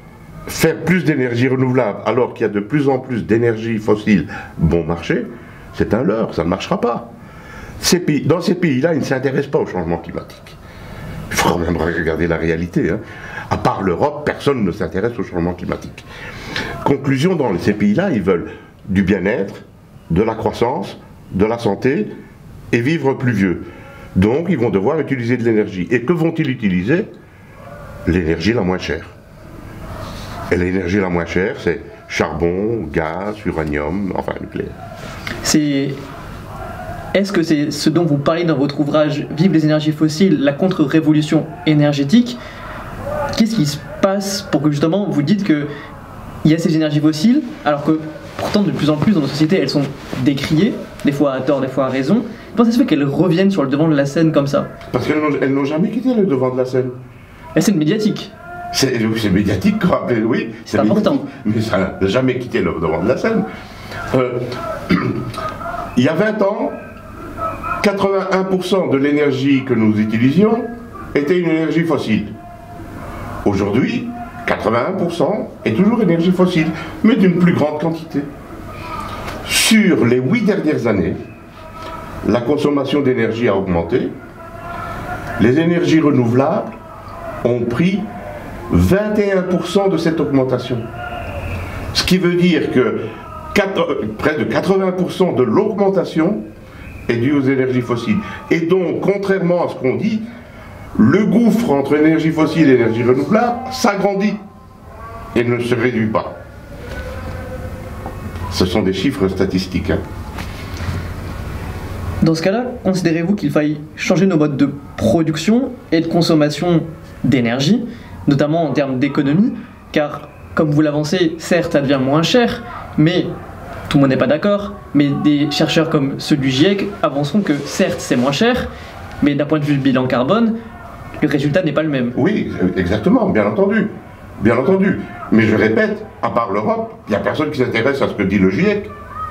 [SPEAKER 1] faire plus d'énergie renouvelable alors qu'il y a de plus en plus d'énergie fossile bon marché, c'est un leurre, ça ne marchera pas. Ces pays, dans ces pays-là, ils ne s'intéressent pas au changement climatique. Il faut quand même regarder la réalité. Hein. À part l'Europe, personne ne s'intéresse au changement climatique. Conclusion, dans ces pays-là, ils veulent du bien-être, de la croissance, de la santé et vivre plus vieux. Donc, ils vont devoir utiliser de l'énergie. Et que vont-ils utiliser? L'énergie la moins chère. Et l'énergie la moins chère, c'est charbon, gaz, uranium, enfin nucléaire.
[SPEAKER 3] C'est... Est-ce que c'est ce dont vous parlez dans votre ouvrage « Vive les énergies fossiles, la contre-révolution énergétique ». Qu'est-ce qui se passe pour que justement vous dites qu'il y a ces énergies fossiles, alors que pourtant de plus en plus dans nos sociétés elles sont décriées, des fois à tort, des fois à raison. Comment ça se fait qu'elles reviennent sur le devant de la scène comme ça?
[SPEAKER 1] Parce qu'elles n'ont jamais quitté le devant de la scène.
[SPEAKER 3] La scène médiatique.
[SPEAKER 1] C'est médiatique, quoi. Oui,
[SPEAKER 3] c'est important.
[SPEAKER 1] Mais ça n'a jamais quitté le devant de la scène. Euh, il y a vingt ans, quatre-vingt-un pour cent de l'énergie que nous utilisions était une énergie fossile. Aujourd'hui, quatre-vingt-un pour cent est toujours énergie fossile, mais d'une plus grande quantité. Sur les huit dernières années, la consommation d'énergie a augmenté. Les énergies renouvelables ont pris vingt et un pour cent de cette augmentation. Ce qui veut dire que près de quatre-vingts pour cent de l'augmentation est due aux énergies fossiles. Et donc, contrairement à ce qu'on dit, le gouffre entre énergie fossile et énergie renouvelable s'agrandit et ne se réduit pas. Ce sont des chiffres statistiques. Hein.
[SPEAKER 3] Dans ce cas-là, considérez-vous qu'il faille changer nos modes de production et de consommation d'énergie, notamment en termes d'économie, car, comme vous l'avancez, certes, ça devient moins cher, mais tout le monde n'est pas d'accord, mais des chercheurs comme ceux du GIEC avanceront que, certes, c'est moins cher, mais d'un point de vue bilan carbone, le résultat n'est pas le même.
[SPEAKER 1] Oui, exactement, bien entendu. Bien entendu. Mais je répète, à part l'Europe, il n'y a personne qui s'intéresse à ce que dit le GIEC.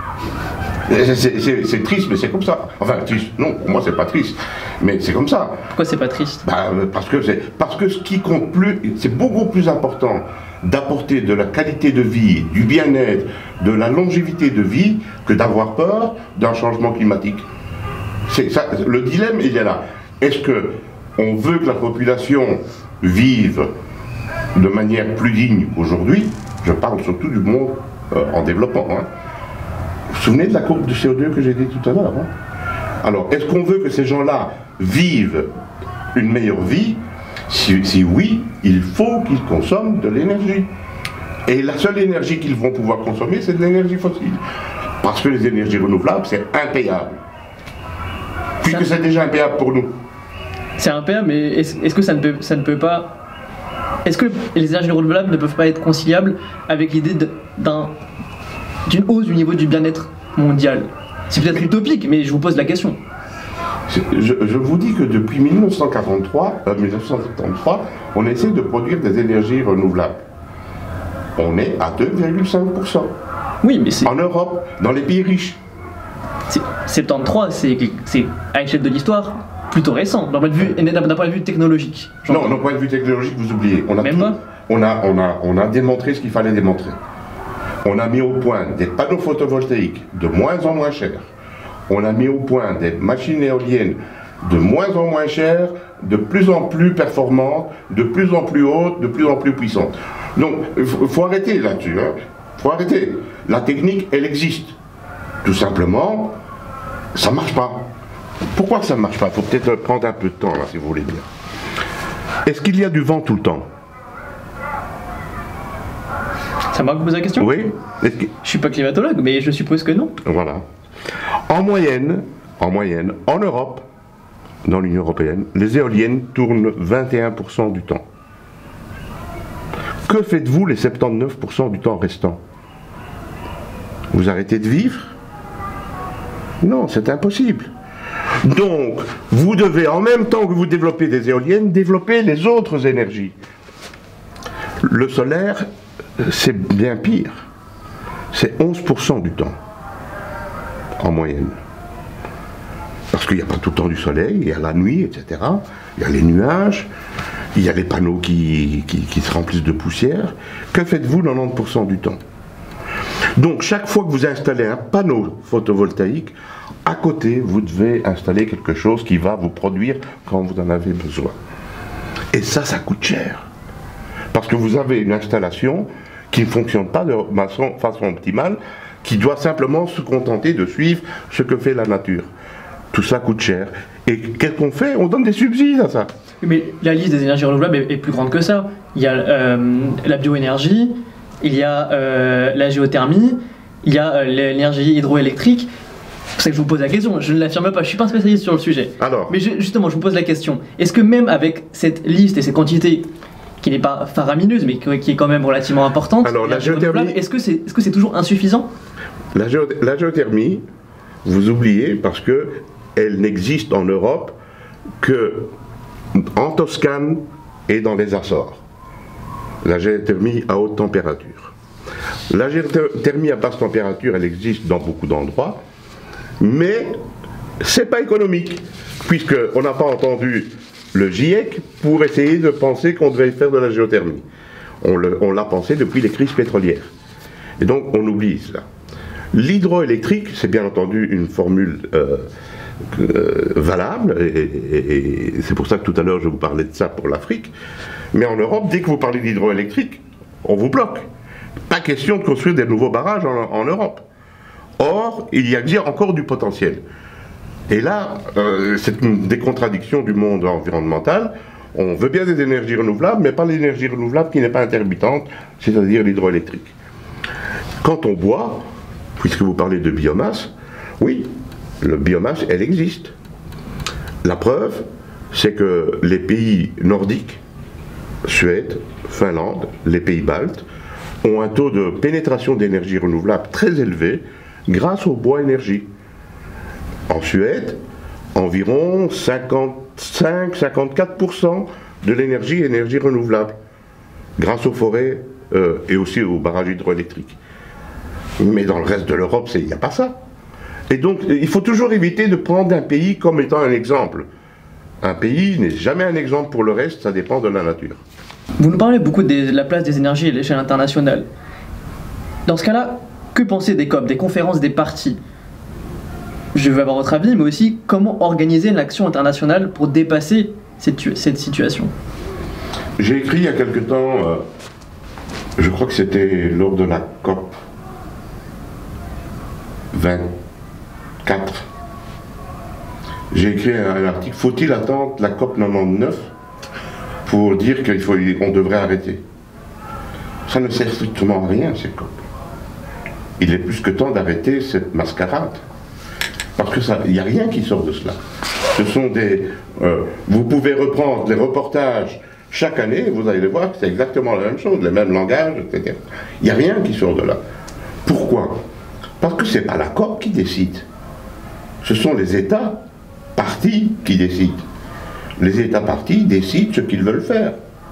[SPEAKER 1] C'est triste, mais c'est comme ça. Enfin, triste, non, pour moi c'est pas triste, mais c'est comme ça.
[SPEAKER 3] Pourquoi c'est pas triste?
[SPEAKER 1] Bah, parce que c'est parce que ce qui compte plus, c'est beaucoup plus important d'apporter de la qualité de vie, du bien-être, de la longévité de vie, que d'avoir peur d'un changement climatique. C'est ça, le dilemme, il est là. Est-ce que on veut que la population vive de manière plus digne qu'aujourd'hui? Je parle surtout du monde euh, en développement. Hein. Vous vous souvenez de la courbe du C O deux que j'ai dit tout à l'heure? Hein? Alors, est-ce qu'on veut que ces gens-là vivent une meilleure vie? si, si oui, il faut qu'ils consomment de l'énergie. Et la seule énergie qu'ils vont pouvoir consommer, c'est de l'énergie fossile. Parce que les énergies renouvelables, c'est impayable. Puisque c'est déjà impayable pour nous.
[SPEAKER 3] C'est impayable, mais est-ce est-ce que ça ne peut, ça ne peut pas... Est-ce que les énergies renouvelables ne peuvent pas être conciliables avec l'idée d'un d'une hausse du niveau du bien-être mondial? C'est peut-être utopique, mais je vous pose la question.
[SPEAKER 1] Je, je vous dis que depuis mille neuf cent quarante-trois, euh, mille neuf cent soixante-treize, on essaie de produire des énergies renouvelables. On est à deux virgule cinq pour cent.
[SPEAKER 3] Oui, mais c'est...
[SPEAKER 1] En Europe, dans les pays riches.
[SPEAKER 3] soixante-treize, c'est à l'échelle de l'histoire plutôt récent, d'un point de vue, d'un point de vue technologique.
[SPEAKER 1] Non, d'un point de vue technologique, vous oubliez. On a
[SPEAKER 3] Même
[SPEAKER 1] tout,
[SPEAKER 3] pas
[SPEAKER 1] on a, on a, on a démontré ce qu'il fallait démontrer. On a mis au point des panneaux photovoltaïques de moins en moins chers. On a mis au point des machines éoliennes de moins en moins chères, de plus en plus performantes, de plus en plus hautes, de plus en plus puissantes. Donc, il faut, faut arrêter là-dessus. Il hein. faut arrêter. La technique, elle existe. Tout simplement, ça ne marche pas. Pourquoi ça ne marche pas? Il faut peut-être prendre un peu de temps, là, si vous voulez bien. Est-ce qu'il y a du vent tout le temps?
[SPEAKER 3] Ça m'a posé la question?
[SPEAKER 1] Oui. Que...
[SPEAKER 3] Je ne suis pas climatologue, mais je suppose que non.
[SPEAKER 1] Voilà. En moyenne, en moyenne, en Europe, dans l'Union européenne, les éoliennes tournent vingt et un pour cent du temps. Que faites-vous les soixante-dix-neuf pour cent du temps restant? Vous arrêtez de vivre? Non, c'est impossible. Donc, vous devez, en même temps que vous développez des éoliennes, développer les autres énergies. Le solaire, c'est bien pire. C'est onze pour cent du temps, en moyenne. Parce qu'il n'y a pas tout le temps du soleil, il y a la nuit, et cetera. Il y a les nuages, il y a les panneaux qui, qui, qui se remplissent de poussière. Que faites-vous quatre-vingt-dix pour cent du temps? Donc chaque fois que vous installez un panneau photovoltaïque, à côté, vous devez installer quelque chose qui va vous produire quand vous en avez besoin. Et ça, ça coûte cher. Parce que vous avez une installation qui ne fonctionne pas de façon, façon optimale, qui doit simplement se contenter de suivre ce que fait la nature. Tout ça coûte cher. Et qu'est-ce qu'on fait? On donne des subsides à ça.
[SPEAKER 3] Mais la liste des énergies renouvelables est, est plus grande que ça. Il y a euh, la bioénergie, il y a euh, la géothermie, il y a euh, l'énergie hydroélectrique. C'est pour ça que je vous pose la question. Je ne l'affirme pas, je ne suis pas un spécialiste sur le sujet.
[SPEAKER 1] Alors,
[SPEAKER 3] mais je, justement, je vous pose la question. Est-ce que même avec cette liste et ces quantités, qui n'est pas faramineuse, mais qui est quand même relativement importante,
[SPEAKER 1] alors, la géothermie,
[SPEAKER 3] est-ce que c'est est-ce que c'est toujours insuffisant?
[SPEAKER 1] la, géo, la géothermie, vous oubliez, parce que elle n'existe en Europe que en Toscane et dans les Açores. La géothermie à haute température. La géothermie à basse température, elle existe dans beaucoup d'endroits, mais c'est pas économique, puisqu'on n'a pas entendu le GIEC pour essayer de penser qu'on devait faire de la géothermie. On l'a pensé depuis les crises pétrolières. Et donc on oublie cela. L'hydroélectrique, c'est bien entendu une formule euh, euh, valable, et, et, et c'est pour ça que tout à l'heure je vous parlais de ça pour l'Afrique. Mais en Europe, dès que vous parlez d'hydroélectrique, on vous bloque. Pas question de construire des nouveaux barrages en, en Europe. Or, il y a encore du potentiel. Et là, euh, c'est une des contradictions du monde environnemental. On veut bien des énergies renouvelables, mais pas l'énergie renouvelable qui n'est pas intermittente, c'est-à-dire l'hydroélectrique. Quand on boit, puisque vous parlez de biomasse, oui, la biomasse, elle existe. La preuve, c'est que les pays nordiques, Suède, Finlande, les pays baltes, ont un taux de pénétration d'énergie renouvelable très élevé grâce au bois énergie. En Suède, environ cinquante-cinq à cinquante-quatre pour cent de l'énergie est énergie renouvelable, grâce aux forêts euh, et aussi aux barrages hydroélectriques. Mais dans le reste de l'Europe, il n'y a pas ça. Et donc, il faut toujours éviter de prendre un pays comme étant un exemple. Un pays n'est jamais un exemple pour le reste, ça dépend de la nature.
[SPEAKER 3] Vous nous parlez beaucoup de la place des énergies à l'échelle internationale. Dans ce cas-là, que penser des C O P, des conférences des parties? Je veux avoir votre avis, mais aussi comment organiser l'action internationale pour dépasser cette, cette situation.
[SPEAKER 1] J'ai écrit il y a quelque temps, euh, je crois que c'était lors de la C O P vingt-quatre, j'ai écrit un, un article, faut-il attendre la C O P quatre-vingt-dix-neuf pour dire qu'on devrait arrêter? Ça ne sert strictement à rien, ces C O P. Il est plus que temps d'arrêter cette mascarade. Parce qu'il n'y a rien qui sort de cela. Ce sont des... Euh, vous pouvez reprendre les reportages chaque année, vous allez voir que c'est exactement la même chose, les mêmes langages, et cetera. Il n'y a rien qui sort de là. Pourquoi? Parce que ce n'est pas la C O P qui décide. Ce sont les États partis qui décident. Les États partis décident ce qu'ils veulent faire.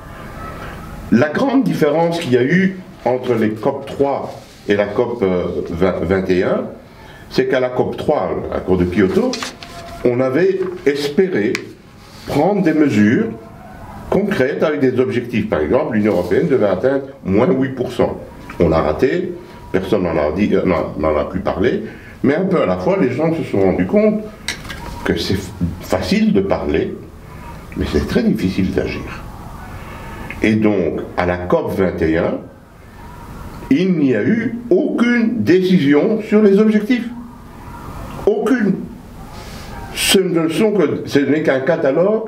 [SPEAKER 1] La grande différence qu'il y a eu entre les C O P trois et la C O P vingt et un, c'est qu'à la C O P trois, à l'accord de Kyoto, on avait espéré prendre des mesures concrètes avec des objectifs. Par exemple, l'Union européenne devait atteindre moins huit pour cent. On a raté, personne n'en a, dit, euh, n'en a plus parlé, mais un peu à la fois, les gens se sont rendus compte que c'est facile de parler, mais c'est très difficile d'agir. Et donc, à la C O P vingt et un, il n'y a eu aucune décision sur les objectifs. Aucune. Ce ne sont que, ce n'est qu'un catalogue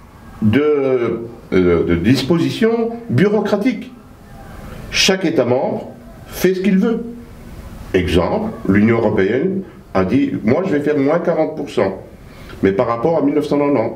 [SPEAKER 1] de, de, de dispositions bureaucratiques. Chaque État membre fait ce qu'il veut. Exemple, l'Union européenne a dit, moi je vais faire moins quarante pour cent, mais par rapport à mille neuf cent quatre-vingt-dix.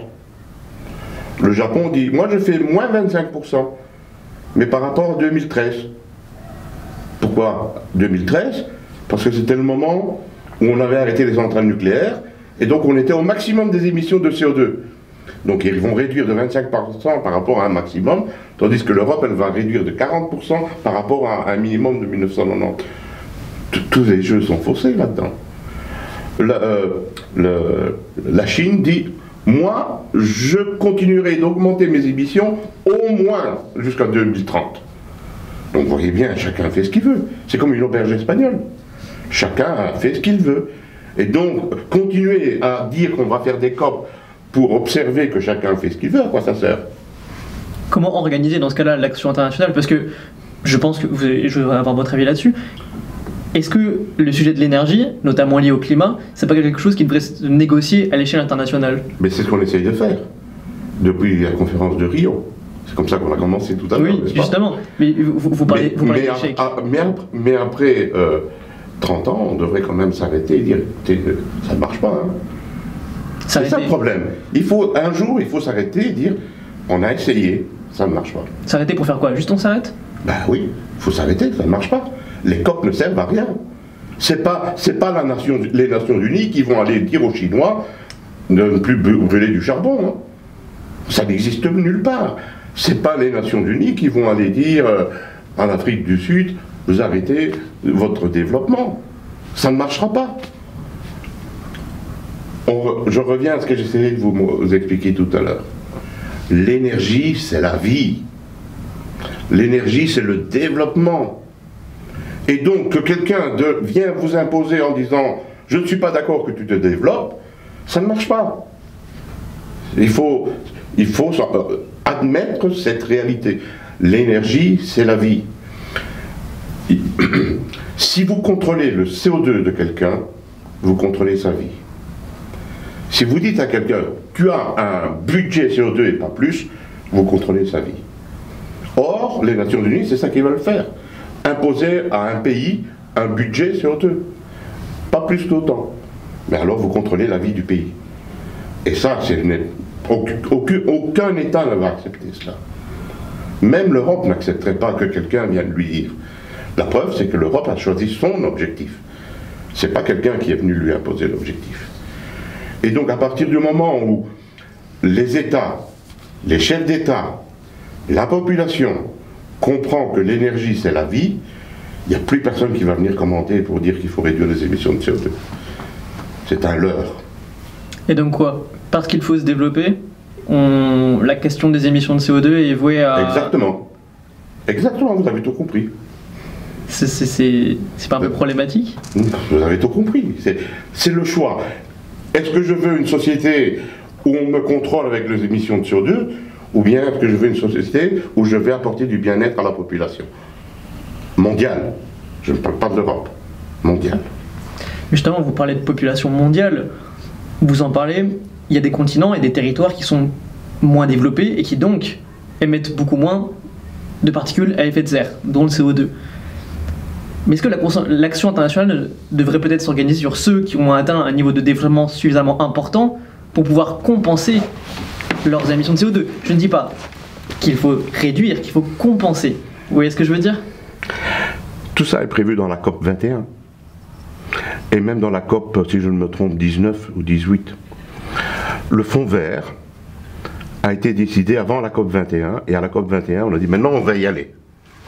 [SPEAKER 1] Le Japon dit, moi je fais moins vingt-cinq pour cent, mais par rapport à deux mille treize. Pourquoi deux mille treize? Parce que c'était le moment où on avait arrêté les centrales nucléaires, et donc on était au maximum des émissions de C O deux. Donc ils vont réduire de vingt-cinq pour cent par rapport à un maximum, tandis que l'Europe, elle va réduire de quarante pour cent par rapport à un minimum de mille neuf cent quatre-vingt-dix. Tous les jeux sont faussés là-dedans. La, euh, le, la Chine dit, Moi, je continuerai d'augmenter mes émissions au moins jusqu'à deux mille trente. Donc vous voyez bien, chacun fait ce qu'il veut. C'est comme une auberge espagnole. Chacun fait ce qu'il veut. Et donc, continuer à dire qu'on va faire des COP pour observer que chacun fait ce qu'il veut, à quoi ça sert?
[SPEAKER 3] Comment organiser dans ce cas-là l'action internationale? Parce que je pense que vous, je veux avoir votre avis là-dessus. Est-ce que le sujet de l'énergie, notamment lié au climat, c'est pas quelque chose qui devrait se négocier à l'échelle internationale?
[SPEAKER 1] Mais c'est ce qu'on essaye de faire depuis la conférence de Rio. C'est comme ça qu'on a commencé tout à l'heure.
[SPEAKER 3] Oui, justement. Mais vous, vous parlez,
[SPEAKER 1] mais,
[SPEAKER 3] vous parlez
[SPEAKER 1] mais,
[SPEAKER 3] d'échec.
[SPEAKER 1] à, mais, mais après euh, trente ans, on devrait quand même s'arrêter et dire ça ne marche pas. Hein. C'est ça le problème. Il faut, un jour, il faut s'arrêter et dire on a essayé, ça ne marche pas.
[SPEAKER 3] S'arrêter pour faire quoi? Juste on s'arrête?
[SPEAKER 1] Ben oui, il faut s'arrêter, ça ne marche pas. Les COP ne servent à rien. C'est pas, c'est pas la nation, les Nations Unies qui vont aller dire aux Chinois de ne plus brûler du charbon. Hein. Ça n'existe nulle part. C'est pas les Nations Unies qui vont aller dire euh, en Afrique du Sud, vous arrêtez votre développement. Ça ne marchera pas. On, je reviens à ce que j'essayais de vous, vous expliquer tout à l'heure. L'énergie, c'est la vie. L'énergie, c'est le développement. Et donc, que quelqu'un vienne vous imposer en disant « je ne suis pas d'accord que tu te développes », ça ne marche pas. Il faut, il faut admettre cette réalité. L'énergie, c'est la vie. Si vous contrôlez le C O deux de quelqu'un, vous contrôlez sa vie. Si vous dites à quelqu'un « tu as un budget C O deux et pas plus », vous contrôlez sa vie. Or, les Nations Unies, c'est ça qu'ils veulent faire. Imposer à un pays un budget C O deux. Pas plus qu'autant. Mais alors, vous contrôlez la vie du pays. Et ça, c'est aucun, aucun État ne va accepter cela. Même l'Europe n'accepterait pas que quelqu'un vienne lui dire. La preuve, c'est que l'Europe a choisi son objectif. C'est pas quelqu'un qui est venu lui imposer l'objectif. Et donc, à partir du moment où les États, les chefs d'État, la population comprend que l'énergie, c'est la vie, il n'y a plus personne qui va venir commenter pour dire qu'il faut réduire les émissions de C O deux. C'est un leurre. Et
[SPEAKER 3] donc quoi? Parce qu'il faut se développer, on... la question des émissions de C O deux est vouée à...
[SPEAKER 1] Exactement. Exactement, vous avez tout compris.
[SPEAKER 3] C'est pas un peu problématique?
[SPEAKER 1] Vous avez tout compris. C'est le choix. Est-ce que je veux une société où on me contrôle avec les émissions de C O deux, ou bien est-ce que je veux une société où je vais apporter du bien-être à la population mondiale? Je ne parle pas de l'Europe. Mondiale.
[SPEAKER 3] Justement, vous parlez de population mondiale. Vous en parlez, il y a des continents et des territoires qui sont moins développés et qui donc émettent beaucoup moins de particules à effet de serre, dont le C O deux. Mais est-ce que l'action internationale devrait peut-être s'organiser sur ceux qui ont atteint un niveau de développement suffisamment important pour pouvoir compenser leurs émissions de C O deux? Je ne dis pas qu'il faut réduire, qu'il faut compenser. Vous voyez ce que je veux dire?
[SPEAKER 1] Tout ça est prévu dans la COP vingt et un. Et même dans la COP, si je ne me trompe, dix-neuf ou dix-huit. Le fonds vert a été décidé avant la COP vingt et un, et à la COP vingt et un, on a dit maintenant on va y aller.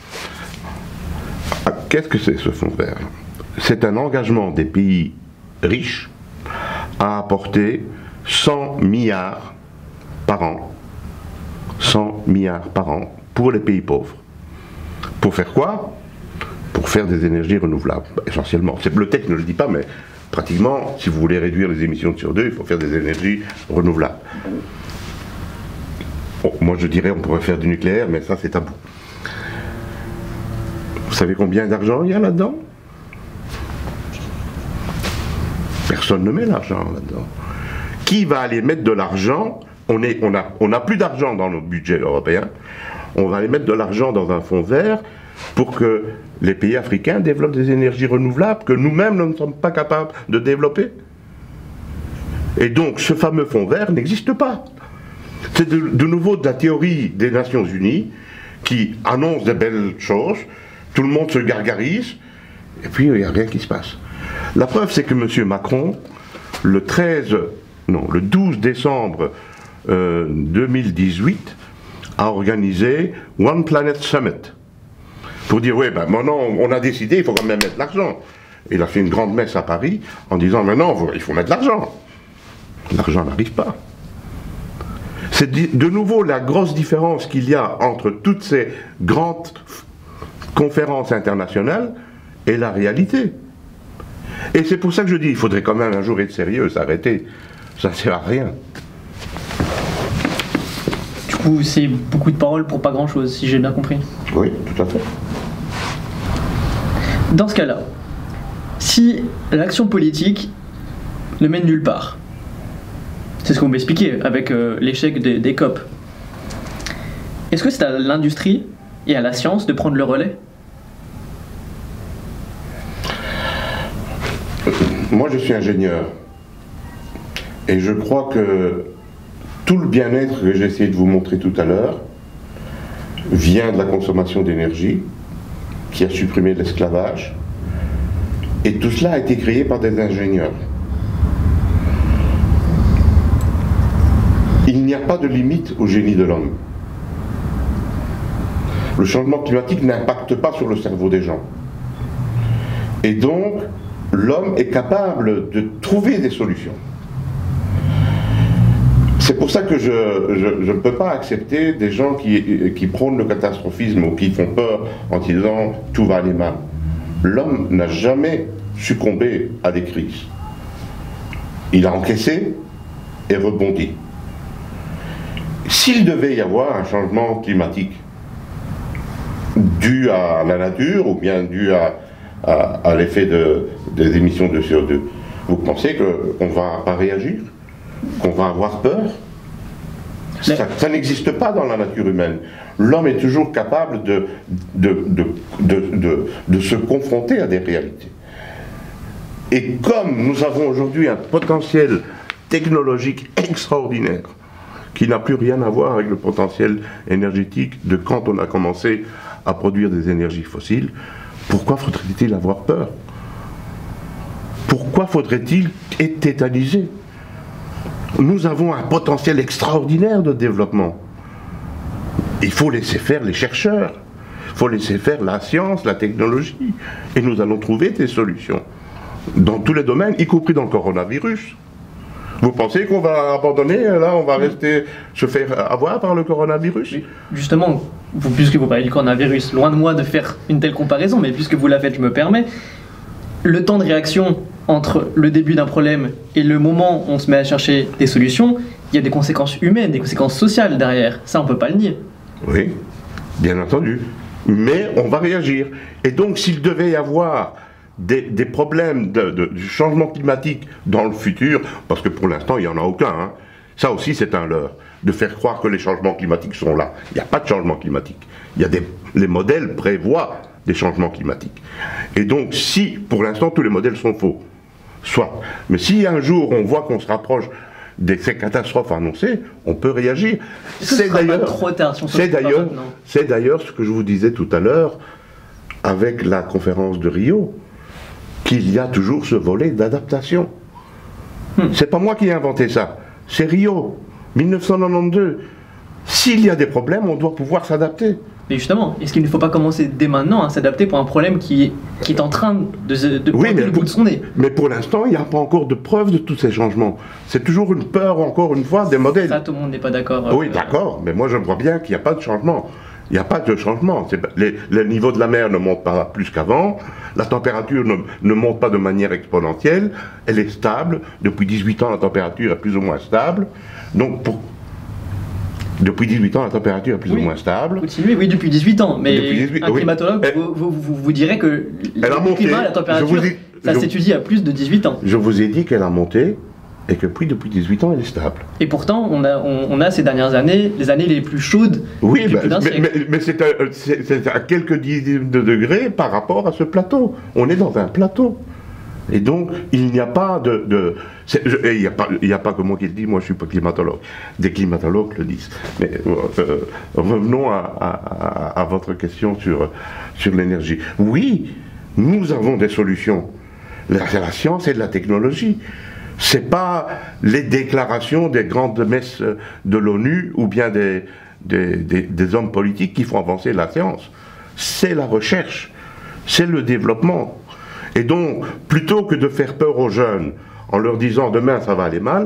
[SPEAKER 1] Qu'est-ce que c'est ce fonds vert? C'est un engagement des pays riches à apporter cent milliards par an. cent milliards par an pour les pays pauvres. Pour faire quoi? Pour faire des énergies renouvelables, essentiellement. Le texte ne le dit pas, mais pratiquement, si vous voulez réduire les émissions de C O deux, il faut faire des énergies renouvelables. Bon, moi je dirais on pourrait faire du nucléaire, mais ça c'est tabou. Vous savez combien d'argent il y a là-dedans? Personne ne met l'argent là-dedans. Qui va aller mettre de l'argent? On est, on a, on n'a plus d'argent dans nos budgets européens. On va aller mettre de l'argent dans un fonds vert pour que les pays africains développent des énergies renouvelables que nous-mêmes nous ne sommes pas capables de développer. Et donc ce fameux fonds vert n'existe pas. C'est de, de nouveau de la théorie des Nations Unies qui annonce de belles choses, tout le monde se gargarise, et puis il n'y a rien qui se passe. La preuve, c'est que M. Macron, le treize, non, le douze décembre euh, deux mille dix-huit, a organisé One Planet Summit. Pour dire, oui, ben maintenant on a décidé, il faut quand même mettre de l'argent. Il a fait une grande messe à Paris en disant, maintenant il faut mettre de l'argent. L'argent n'arrive pas. C'est de nouveau la grosse différence qu'il y a entre toutes ces grandes conférences internationales et la réalité. Et c'est pour ça que je dis, il faudrait quand même un jour être sérieux, s'arrêter. Ça ne sert à rien.
[SPEAKER 3] Du coup, c'est beaucoup de paroles pour pas grand-chose, si j'ai bien compris.
[SPEAKER 1] Oui, tout à fait.
[SPEAKER 3] Dans ce cas-là, si l'action politique ne mène nulle part, c'est ce qu'on m'expliquait avec euh, l'échec des, des C O P, est-ce que c'est à l'industrie et à la science de prendre le relais?
[SPEAKER 1] Moi, je suis ingénieur. Et je crois que tout le bien-être que j'ai essayé de vous montrer tout à l'heure vient de la consommation d'énergie, qui a supprimé l'esclavage. Et tout cela a été créé par des ingénieurs. Il n'y a pas de limite au génie de l'homme. Le changement climatique n'impacte pas sur le cerveau des gens. Et donc, l'homme est capable de trouver des solutions. C'est pour ça que je, je, je ne peux pas accepter des gens qui, qui prônent le catastrophisme ou qui font peur en disant « tout va aller mal ». L'homme n'a jamais succombé à des crises. Il a encaissé et rebondi. S'il devait y avoir un changement climatique dû à la nature ou bien dû à, à, à l'effet de, des émissions de C O deux, vous pensez qu'on ne va pas réagir? Qu'on va avoir peur? Ça, ça n'existe pas dans la nature humaine. L'homme est toujours capable de, de, de, de, de, de se confronter à des réalités. Et comme nous avons aujourd'hui un potentiel technologique extraordinaire, qui n'a plus rien à voir avec le potentiel énergétique de quand on a commencé à produire des énergies fossiles, pourquoi faudrait-il avoir peur? Pourquoi faudrait-il être tétanisé? Nous avons un potentiel extraordinaire de développement. Il faut laisser faire les chercheurs, il faut laisser faire la science, la technologie, et nous allons trouver des solutions dans tous les domaines, y compris dans le coronavirus. Vous pensez qu'on va abandonner, là, on va rester se faire avoir par le coronavirus?
[SPEAKER 3] Oui, justement, vous, puisque vous parlez du coronavirus, loin de moi de faire une telle comparaison, mais puisque vous la faites, je me permets, le temps de réaction entre le début d'un problème et le moment où on se met à chercher des solutions, il y a des conséquences humaines, des conséquences sociales derrière. Ça, on ne peut pas le nier.
[SPEAKER 1] Oui, bien entendu. Mais on va réagir. Et donc, s'il devait y avoir des, des problèmes de, de, du changement climatique dans le futur, parce que pour l'instant, il n'y en a aucun, hein, ça aussi, c'est un leurre, de faire croire que les changements climatiques sont là. Il n'y a pas de changement climatique. Il y a des, les modèles prévoient des changements climatiques. Et donc, si, pour l'instant, tous les modèles sont faux, soit. Mais si un jour on voit qu'on se rapproche de ces catastrophes annoncées, on peut réagir. C'est d'ailleurs, c'est d'ailleurs, c'est d'ailleurs ce que je vous disais tout à l'heure avec la conférence de Rio, qu'il y a toujours ce volet d'adaptation. Hmm. C'est pas moi qui ai inventé ça, c'est Rio, mille neuf cent quatre-vingt-douze. S'il y a des problèmes, on doit pouvoir s'adapter.
[SPEAKER 3] Mais justement, est-ce qu'il ne faut pas commencer dès maintenant à s'adapter pour un problème qui, qui est en train de, de
[SPEAKER 1] oui,
[SPEAKER 3] pointer le bout de son nez?
[SPEAKER 1] Mais pour l'instant, il n'y a pas encore de preuve de tous ces changements. C'est toujours une peur, encore une fois, des modèles.
[SPEAKER 3] Ça, tout le monde n'est pas d'accord.
[SPEAKER 1] Oui, euh... d'accord, mais moi je vois bien qu'il n'y a pas de changement. Il n'y a pas de changement. Les, le niveau de la mer ne monte pas plus qu'avant, la température ne, ne monte pas de manière exponentielle, elle est stable. Depuis dix-huit ans, la température est plus ou moins stable. Donc, pour... Depuis dix-huit ans, la température est plus
[SPEAKER 3] oui.
[SPEAKER 1] ou moins stable.
[SPEAKER 3] Continuez, oui, depuis dix-huit ans. Mais
[SPEAKER 1] dix-huit,
[SPEAKER 3] un
[SPEAKER 1] oui.
[SPEAKER 3] climatologue
[SPEAKER 1] Elle,
[SPEAKER 3] vous, vous, vous, vous dirait que
[SPEAKER 1] elle
[SPEAKER 3] le climat, la température, ai, ça
[SPEAKER 1] je,
[SPEAKER 3] s'étudie à plus de dix-huit ans.
[SPEAKER 1] Je vous ai dit qu'elle a monté et que puis depuis dix-huit ans, elle est stable.
[SPEAKER 3] Et pourtant, on a, on, on a ces dernières années, les années les plus chaudes.
[SPEAKER 1] Oui, bah, mais, mais, mais c'est à, à quelques dixièmes de degrés par rapport à ce plateau. On est dans un plateau. Et donc, il n'y a pas de... de il n'y a, a pas que moi qui le dis, moi je ne suis pas climatologue. Des climatologues le disent. Mais euh, revenons à, à, à votre question sur, sur l'énergie. Oui, nous avons des solutions. La, la science et la technologie. Ce n'est pas les déclarations des grandes messes de l'ONU ou bien des, des, des, des hommes politiques qui font avancer la science. C'est la recherche, c'est le développement. Et donc, plutôt que de faire peur aux jeunes en leur disant demain ça va aller mal,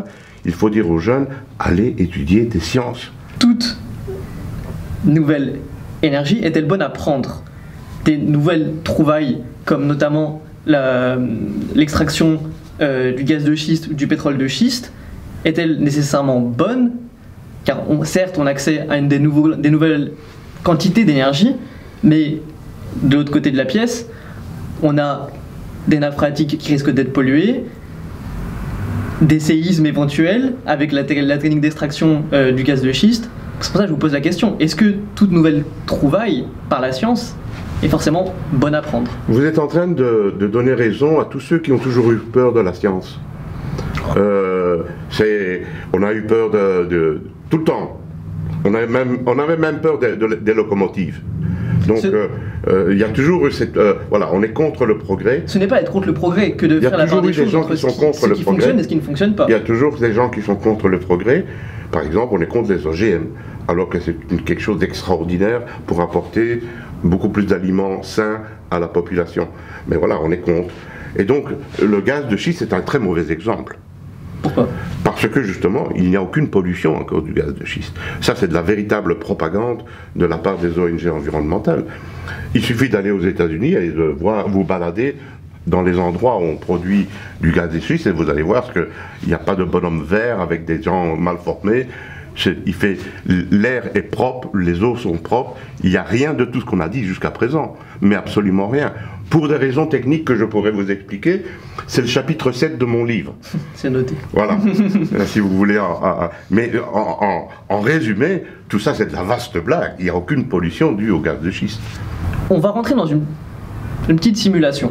[SPEAKER 1] il faut dire aux jeunes, allez étudier des sciences.
[SPEAKER 3] Toute nouvelle énergie est-elle bonne à prendre? Des nouvelles trouvailles, comme notamment la, l'extraction euh, du gaz de schiste ou du pétrole de schiste, est-elle nécessairement bonne? Car on, certes, on a accès à une des, nouveaux, des nouvelles quantités d'énergie, mais de l'autre côté de la pièce, on a des nappes phréatiques qui risquent d'être polluées, des séismes éventuels avec la, la technique d'extraction euh, du gaz de schiste. C'est pour ça que je vous pose la question, est-ce que toute nouvelle trouvaille par la science est forcément bonne à prendre?
[SPEAKER 1] Vous êtes en train de, de donner raison à tous ceux qui ont toujours eu peur de la science. Euh, c'est, on a eu peur de, de tout le temps. On avait même, on avait même peur des, de, des locomotives. Donc il euh, euh, y a toujours eu cette... Euh, voilà, on est contre le progrès.
[SPEAKER 3] Ce n'est pas être contre le progrès que de faire la part des choses entre ce qui, ce qui fonctionne et ce qui ne fonctionne pas.
[SPEAKER 1] Il y a toujours des gens qui sont contre le progrès. Par exemple, on est contre les O G M, alors que c'est quelque chose d'extraordinaire pour apporter beaucoup plus d'aliments sains à la population. Mais voilà, on est contre. Et donc, le gaz de schiste est un très mauvais exemple.
[SPEAKER 3] Pourquoi?
[SPEAKER 1] Parce que justement, il n'y a aucune pollution à cause du gaz de schiste. Ça, c'est de la véritable propagande de la part des O N G environnementales. Il suffit d'aller aux États-Unis et de voir, vous balader dans les endroits où on produit du gaz de schiste et vous allez voir qu'il n'y a pas de bonhomme vert avec des gens mal formés. Il fait, l'air est propre, les eaux sont propres, il n'y a rien de tout ce qu'on a dit jusqu'à présent, mais absolument rien. Pour des raisons techniques que je pourrais vous expliquer, c'est le chapitre sept de mon livre.
[SPEAKER 3] C'est noté.
[SPEAKER 1] Voilà, si vous voulez. En, en, mais en, en, en résumé, tout ça c'est de la vaste blague, il n'y a aucune pollution due au gaz de schiste.
[SPEAKER 3] On va rentrer dans une, une petite simulation.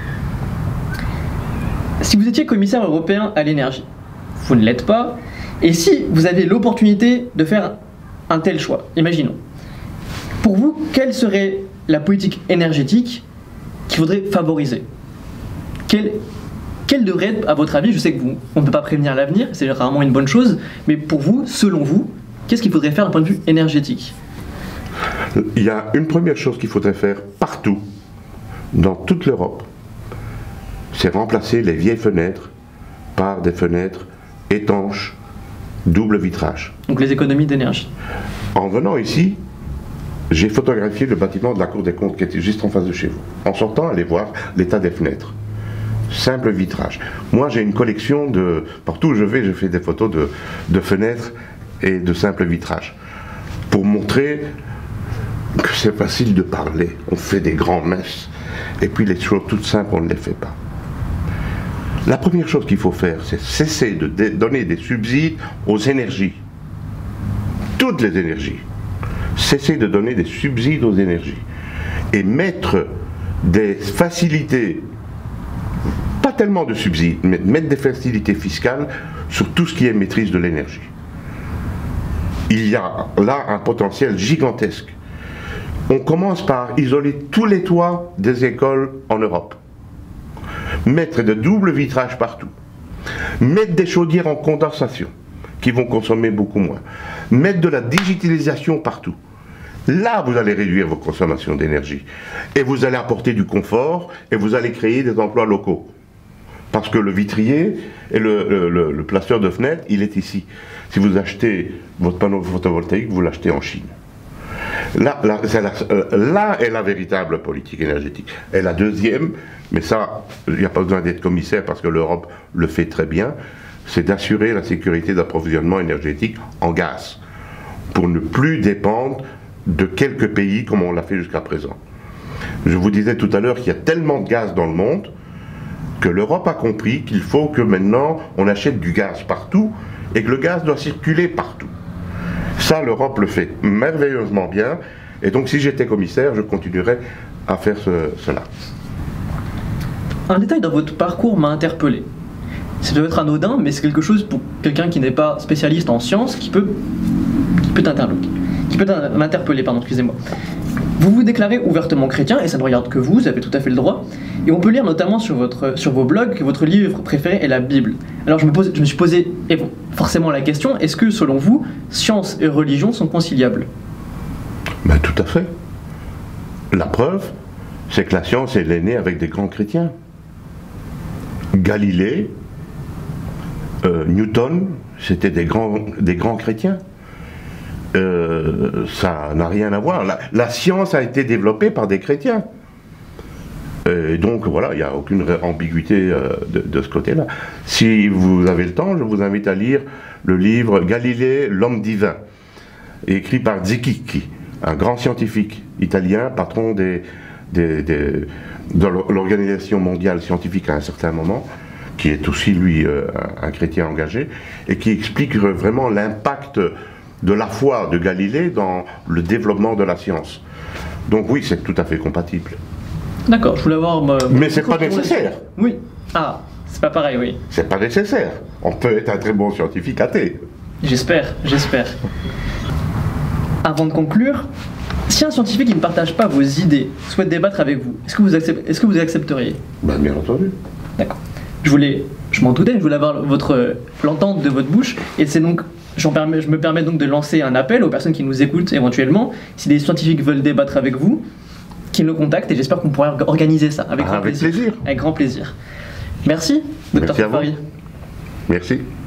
[SPEAKER 3] Si vous étiez commissaire européen à l'énergie, vous ne l'êtes pas, et si vous avez l'opportunité de faire un tel choix, imaginons, pour vous, quelle serait la politique énergétique qu'il faudrait favoriser? Quelle, quelle devrait être, à votre avis, je sais que vous, on ne peut pas prévenir l'avenir, c'est rarement une bonne chose, mais pour vous, selon vous, qu'est-ce qu'il faudrait faire d'un point de vue énergétique?
[SPEAKER 1] Il y a une première chose qu'il faudrait faire partout, dans toute l'Europe, c'est remplacer les vieilles fenêtres par des fenêtres étanches, double vitrage.
[SPEAKER 3] Donc les économies d'énergie.
[SPEAKER 1] En venant ici, j'ai photographié le bâtiment de la Cour des comptes qui était juste en face de chez vous. En sortant, allez voir l'état des fenêtres. Simple vitrage. Moi, j'ai une collection de... Partout où je vais, je fais des photos de, de fenêtres et de simple vitrage. Pour montrer que c'est facile de parler. On fait des grands messes. Et puis les choses toutes simples, on ne les fait pas. La première chose qu'il faut faire, c'est cesser de donner des subsides aux énergies. Toutes les énergies. Cesser de donner des subsides aux énergies. Et mettre des facilités, pas tellement de subsides, mais mettre des facilités fiscales sur tout ce qui est maîtrise de l'énergie. Il y a là un potentiel gigantesque. On commence par isoler tous les toits des écoles en Europe. Mettre de doubles vitrages partout, mettre des chaudières en condensation qui vont consommer beaucoup moins, mettre de la digitalisation partout. Là, vous allez réduire vos consommations d'énergie et vous allez apporter du confort et vous allez créer des emplois locaux. Parce que le vitrier et le, le, le, le placeur de fenêtres, il est ici. Si vous achetez votre panneau photovoltaïque, vous l'achetez en Chine. Là, là, la, euh, là est la véritable politique énergétique. Et la deuxième, mais ça, il n'y a pas besoin d'être commissaire parce que l'Europe le fait très bien, c'est d'assurer la sécurité d'approvisionnement énergétique en gaz, pour ne plus dépendre de quelques pays comme on l'a fait jusqu'à présent. Je vous disais tout à l'heure qu'il y a tellement de gaz dans le monde que l'Europe a compris qu'il faut que maintenant on achète du gaz partout et que le gaz doit circuler partout. Ça, l'Europe le fait merveilleusement bien, et donc si j'étais commissaire, je continuerais à faire ce, cela.
[SPEAKER 3] Un détail dans votre parcours m'a interpellé. Ça peut être anodin, mais c'est quelque chose pour quelqu'un qui n'est pas spécialiste en sciences qui peut, qui peut interloquer, qui peut m'interpeller, pardon, excusez-moi. Vous vous déclarez ouvertement chrétien, et ça ne regarde que vous, vous avez tout à fait le droit, et on peut lire notamment sur, votre, sur vos blogs que votre livre préféré est la Bible. Alors je me, pose, je me suis posé et bon, forcément la question, est-ce que selon vous, science et religion sont conciliables?
[SPEAKER 1] Ben, tout à fait. La preuve, c'est que la science, elle est née avec des grands chrétiens. Galilée euh, Newton, c'était des grands, des grands chrétiens. Euh, ça n'a rien à voir. La, la science a été développée par des chrétiens. Et donc voilà, il n'y a aucune ambiguïté euh, de, de ce côté-là. Si vous avez le temps, je vous invite à lire le livre Galilée, l'homme divin, écrit par Zichichi, un grand scientifique italien, patron des, des, des, de l'Organisation mondiale scientifique à un certain moment, qui est aussi lui euh, un chrétien engagé, et qui explique vraiment l'impact de la foi de Galilée dans le développement de la science. Donc oui, c'est tout à fait compatible.
[SPEAKER 3] D'accord, je voulais avoir... Ma...
[SPEAKER 1] Mais c'est pas nécessaire.
[SPEAKER 3] Oui. Ah, c'est pas pareil, oui.
[SPEAKER 1] C'est pas nécessaire. On peut être un très bon scientifique athée.
[SPEAKER 3] J'espère, j'espère. Avant de conclure, si un scientifique qui ne partage pas vos idées souhaite débattre avec vous, est-ce que vous, accept... est-ce que vous accepteriez?
[SPEAKER 1] Ben, bien entendu.
[SPEAKER 3] D'accord. Je voulais... Je m'en doutais, je voulais avoir votre... l'entente de votre bouche, et c'est donc... J'en permets... Je me permets donc de lancer un appel aux personnes qui nous écoutent éventuellement. Si des scientifiques veulent débattre avec vous, qu'ils nous contactent, et j'espère qu'on pourra organiser ça avec,
[SPEAKER 1] ah,
[SPEAKER 3] grand
[SPEAKER 1] avec
[SPEAKER 3] plaisir.
[SPEAKER 1] plaisir.
[SPEAKER 3] Avec grand plaisir. Merci, docteur
[SPEAKER 1] Merci à vous.
[SPEAKER 3] Fafari.
[SPEAKER 1] Merci.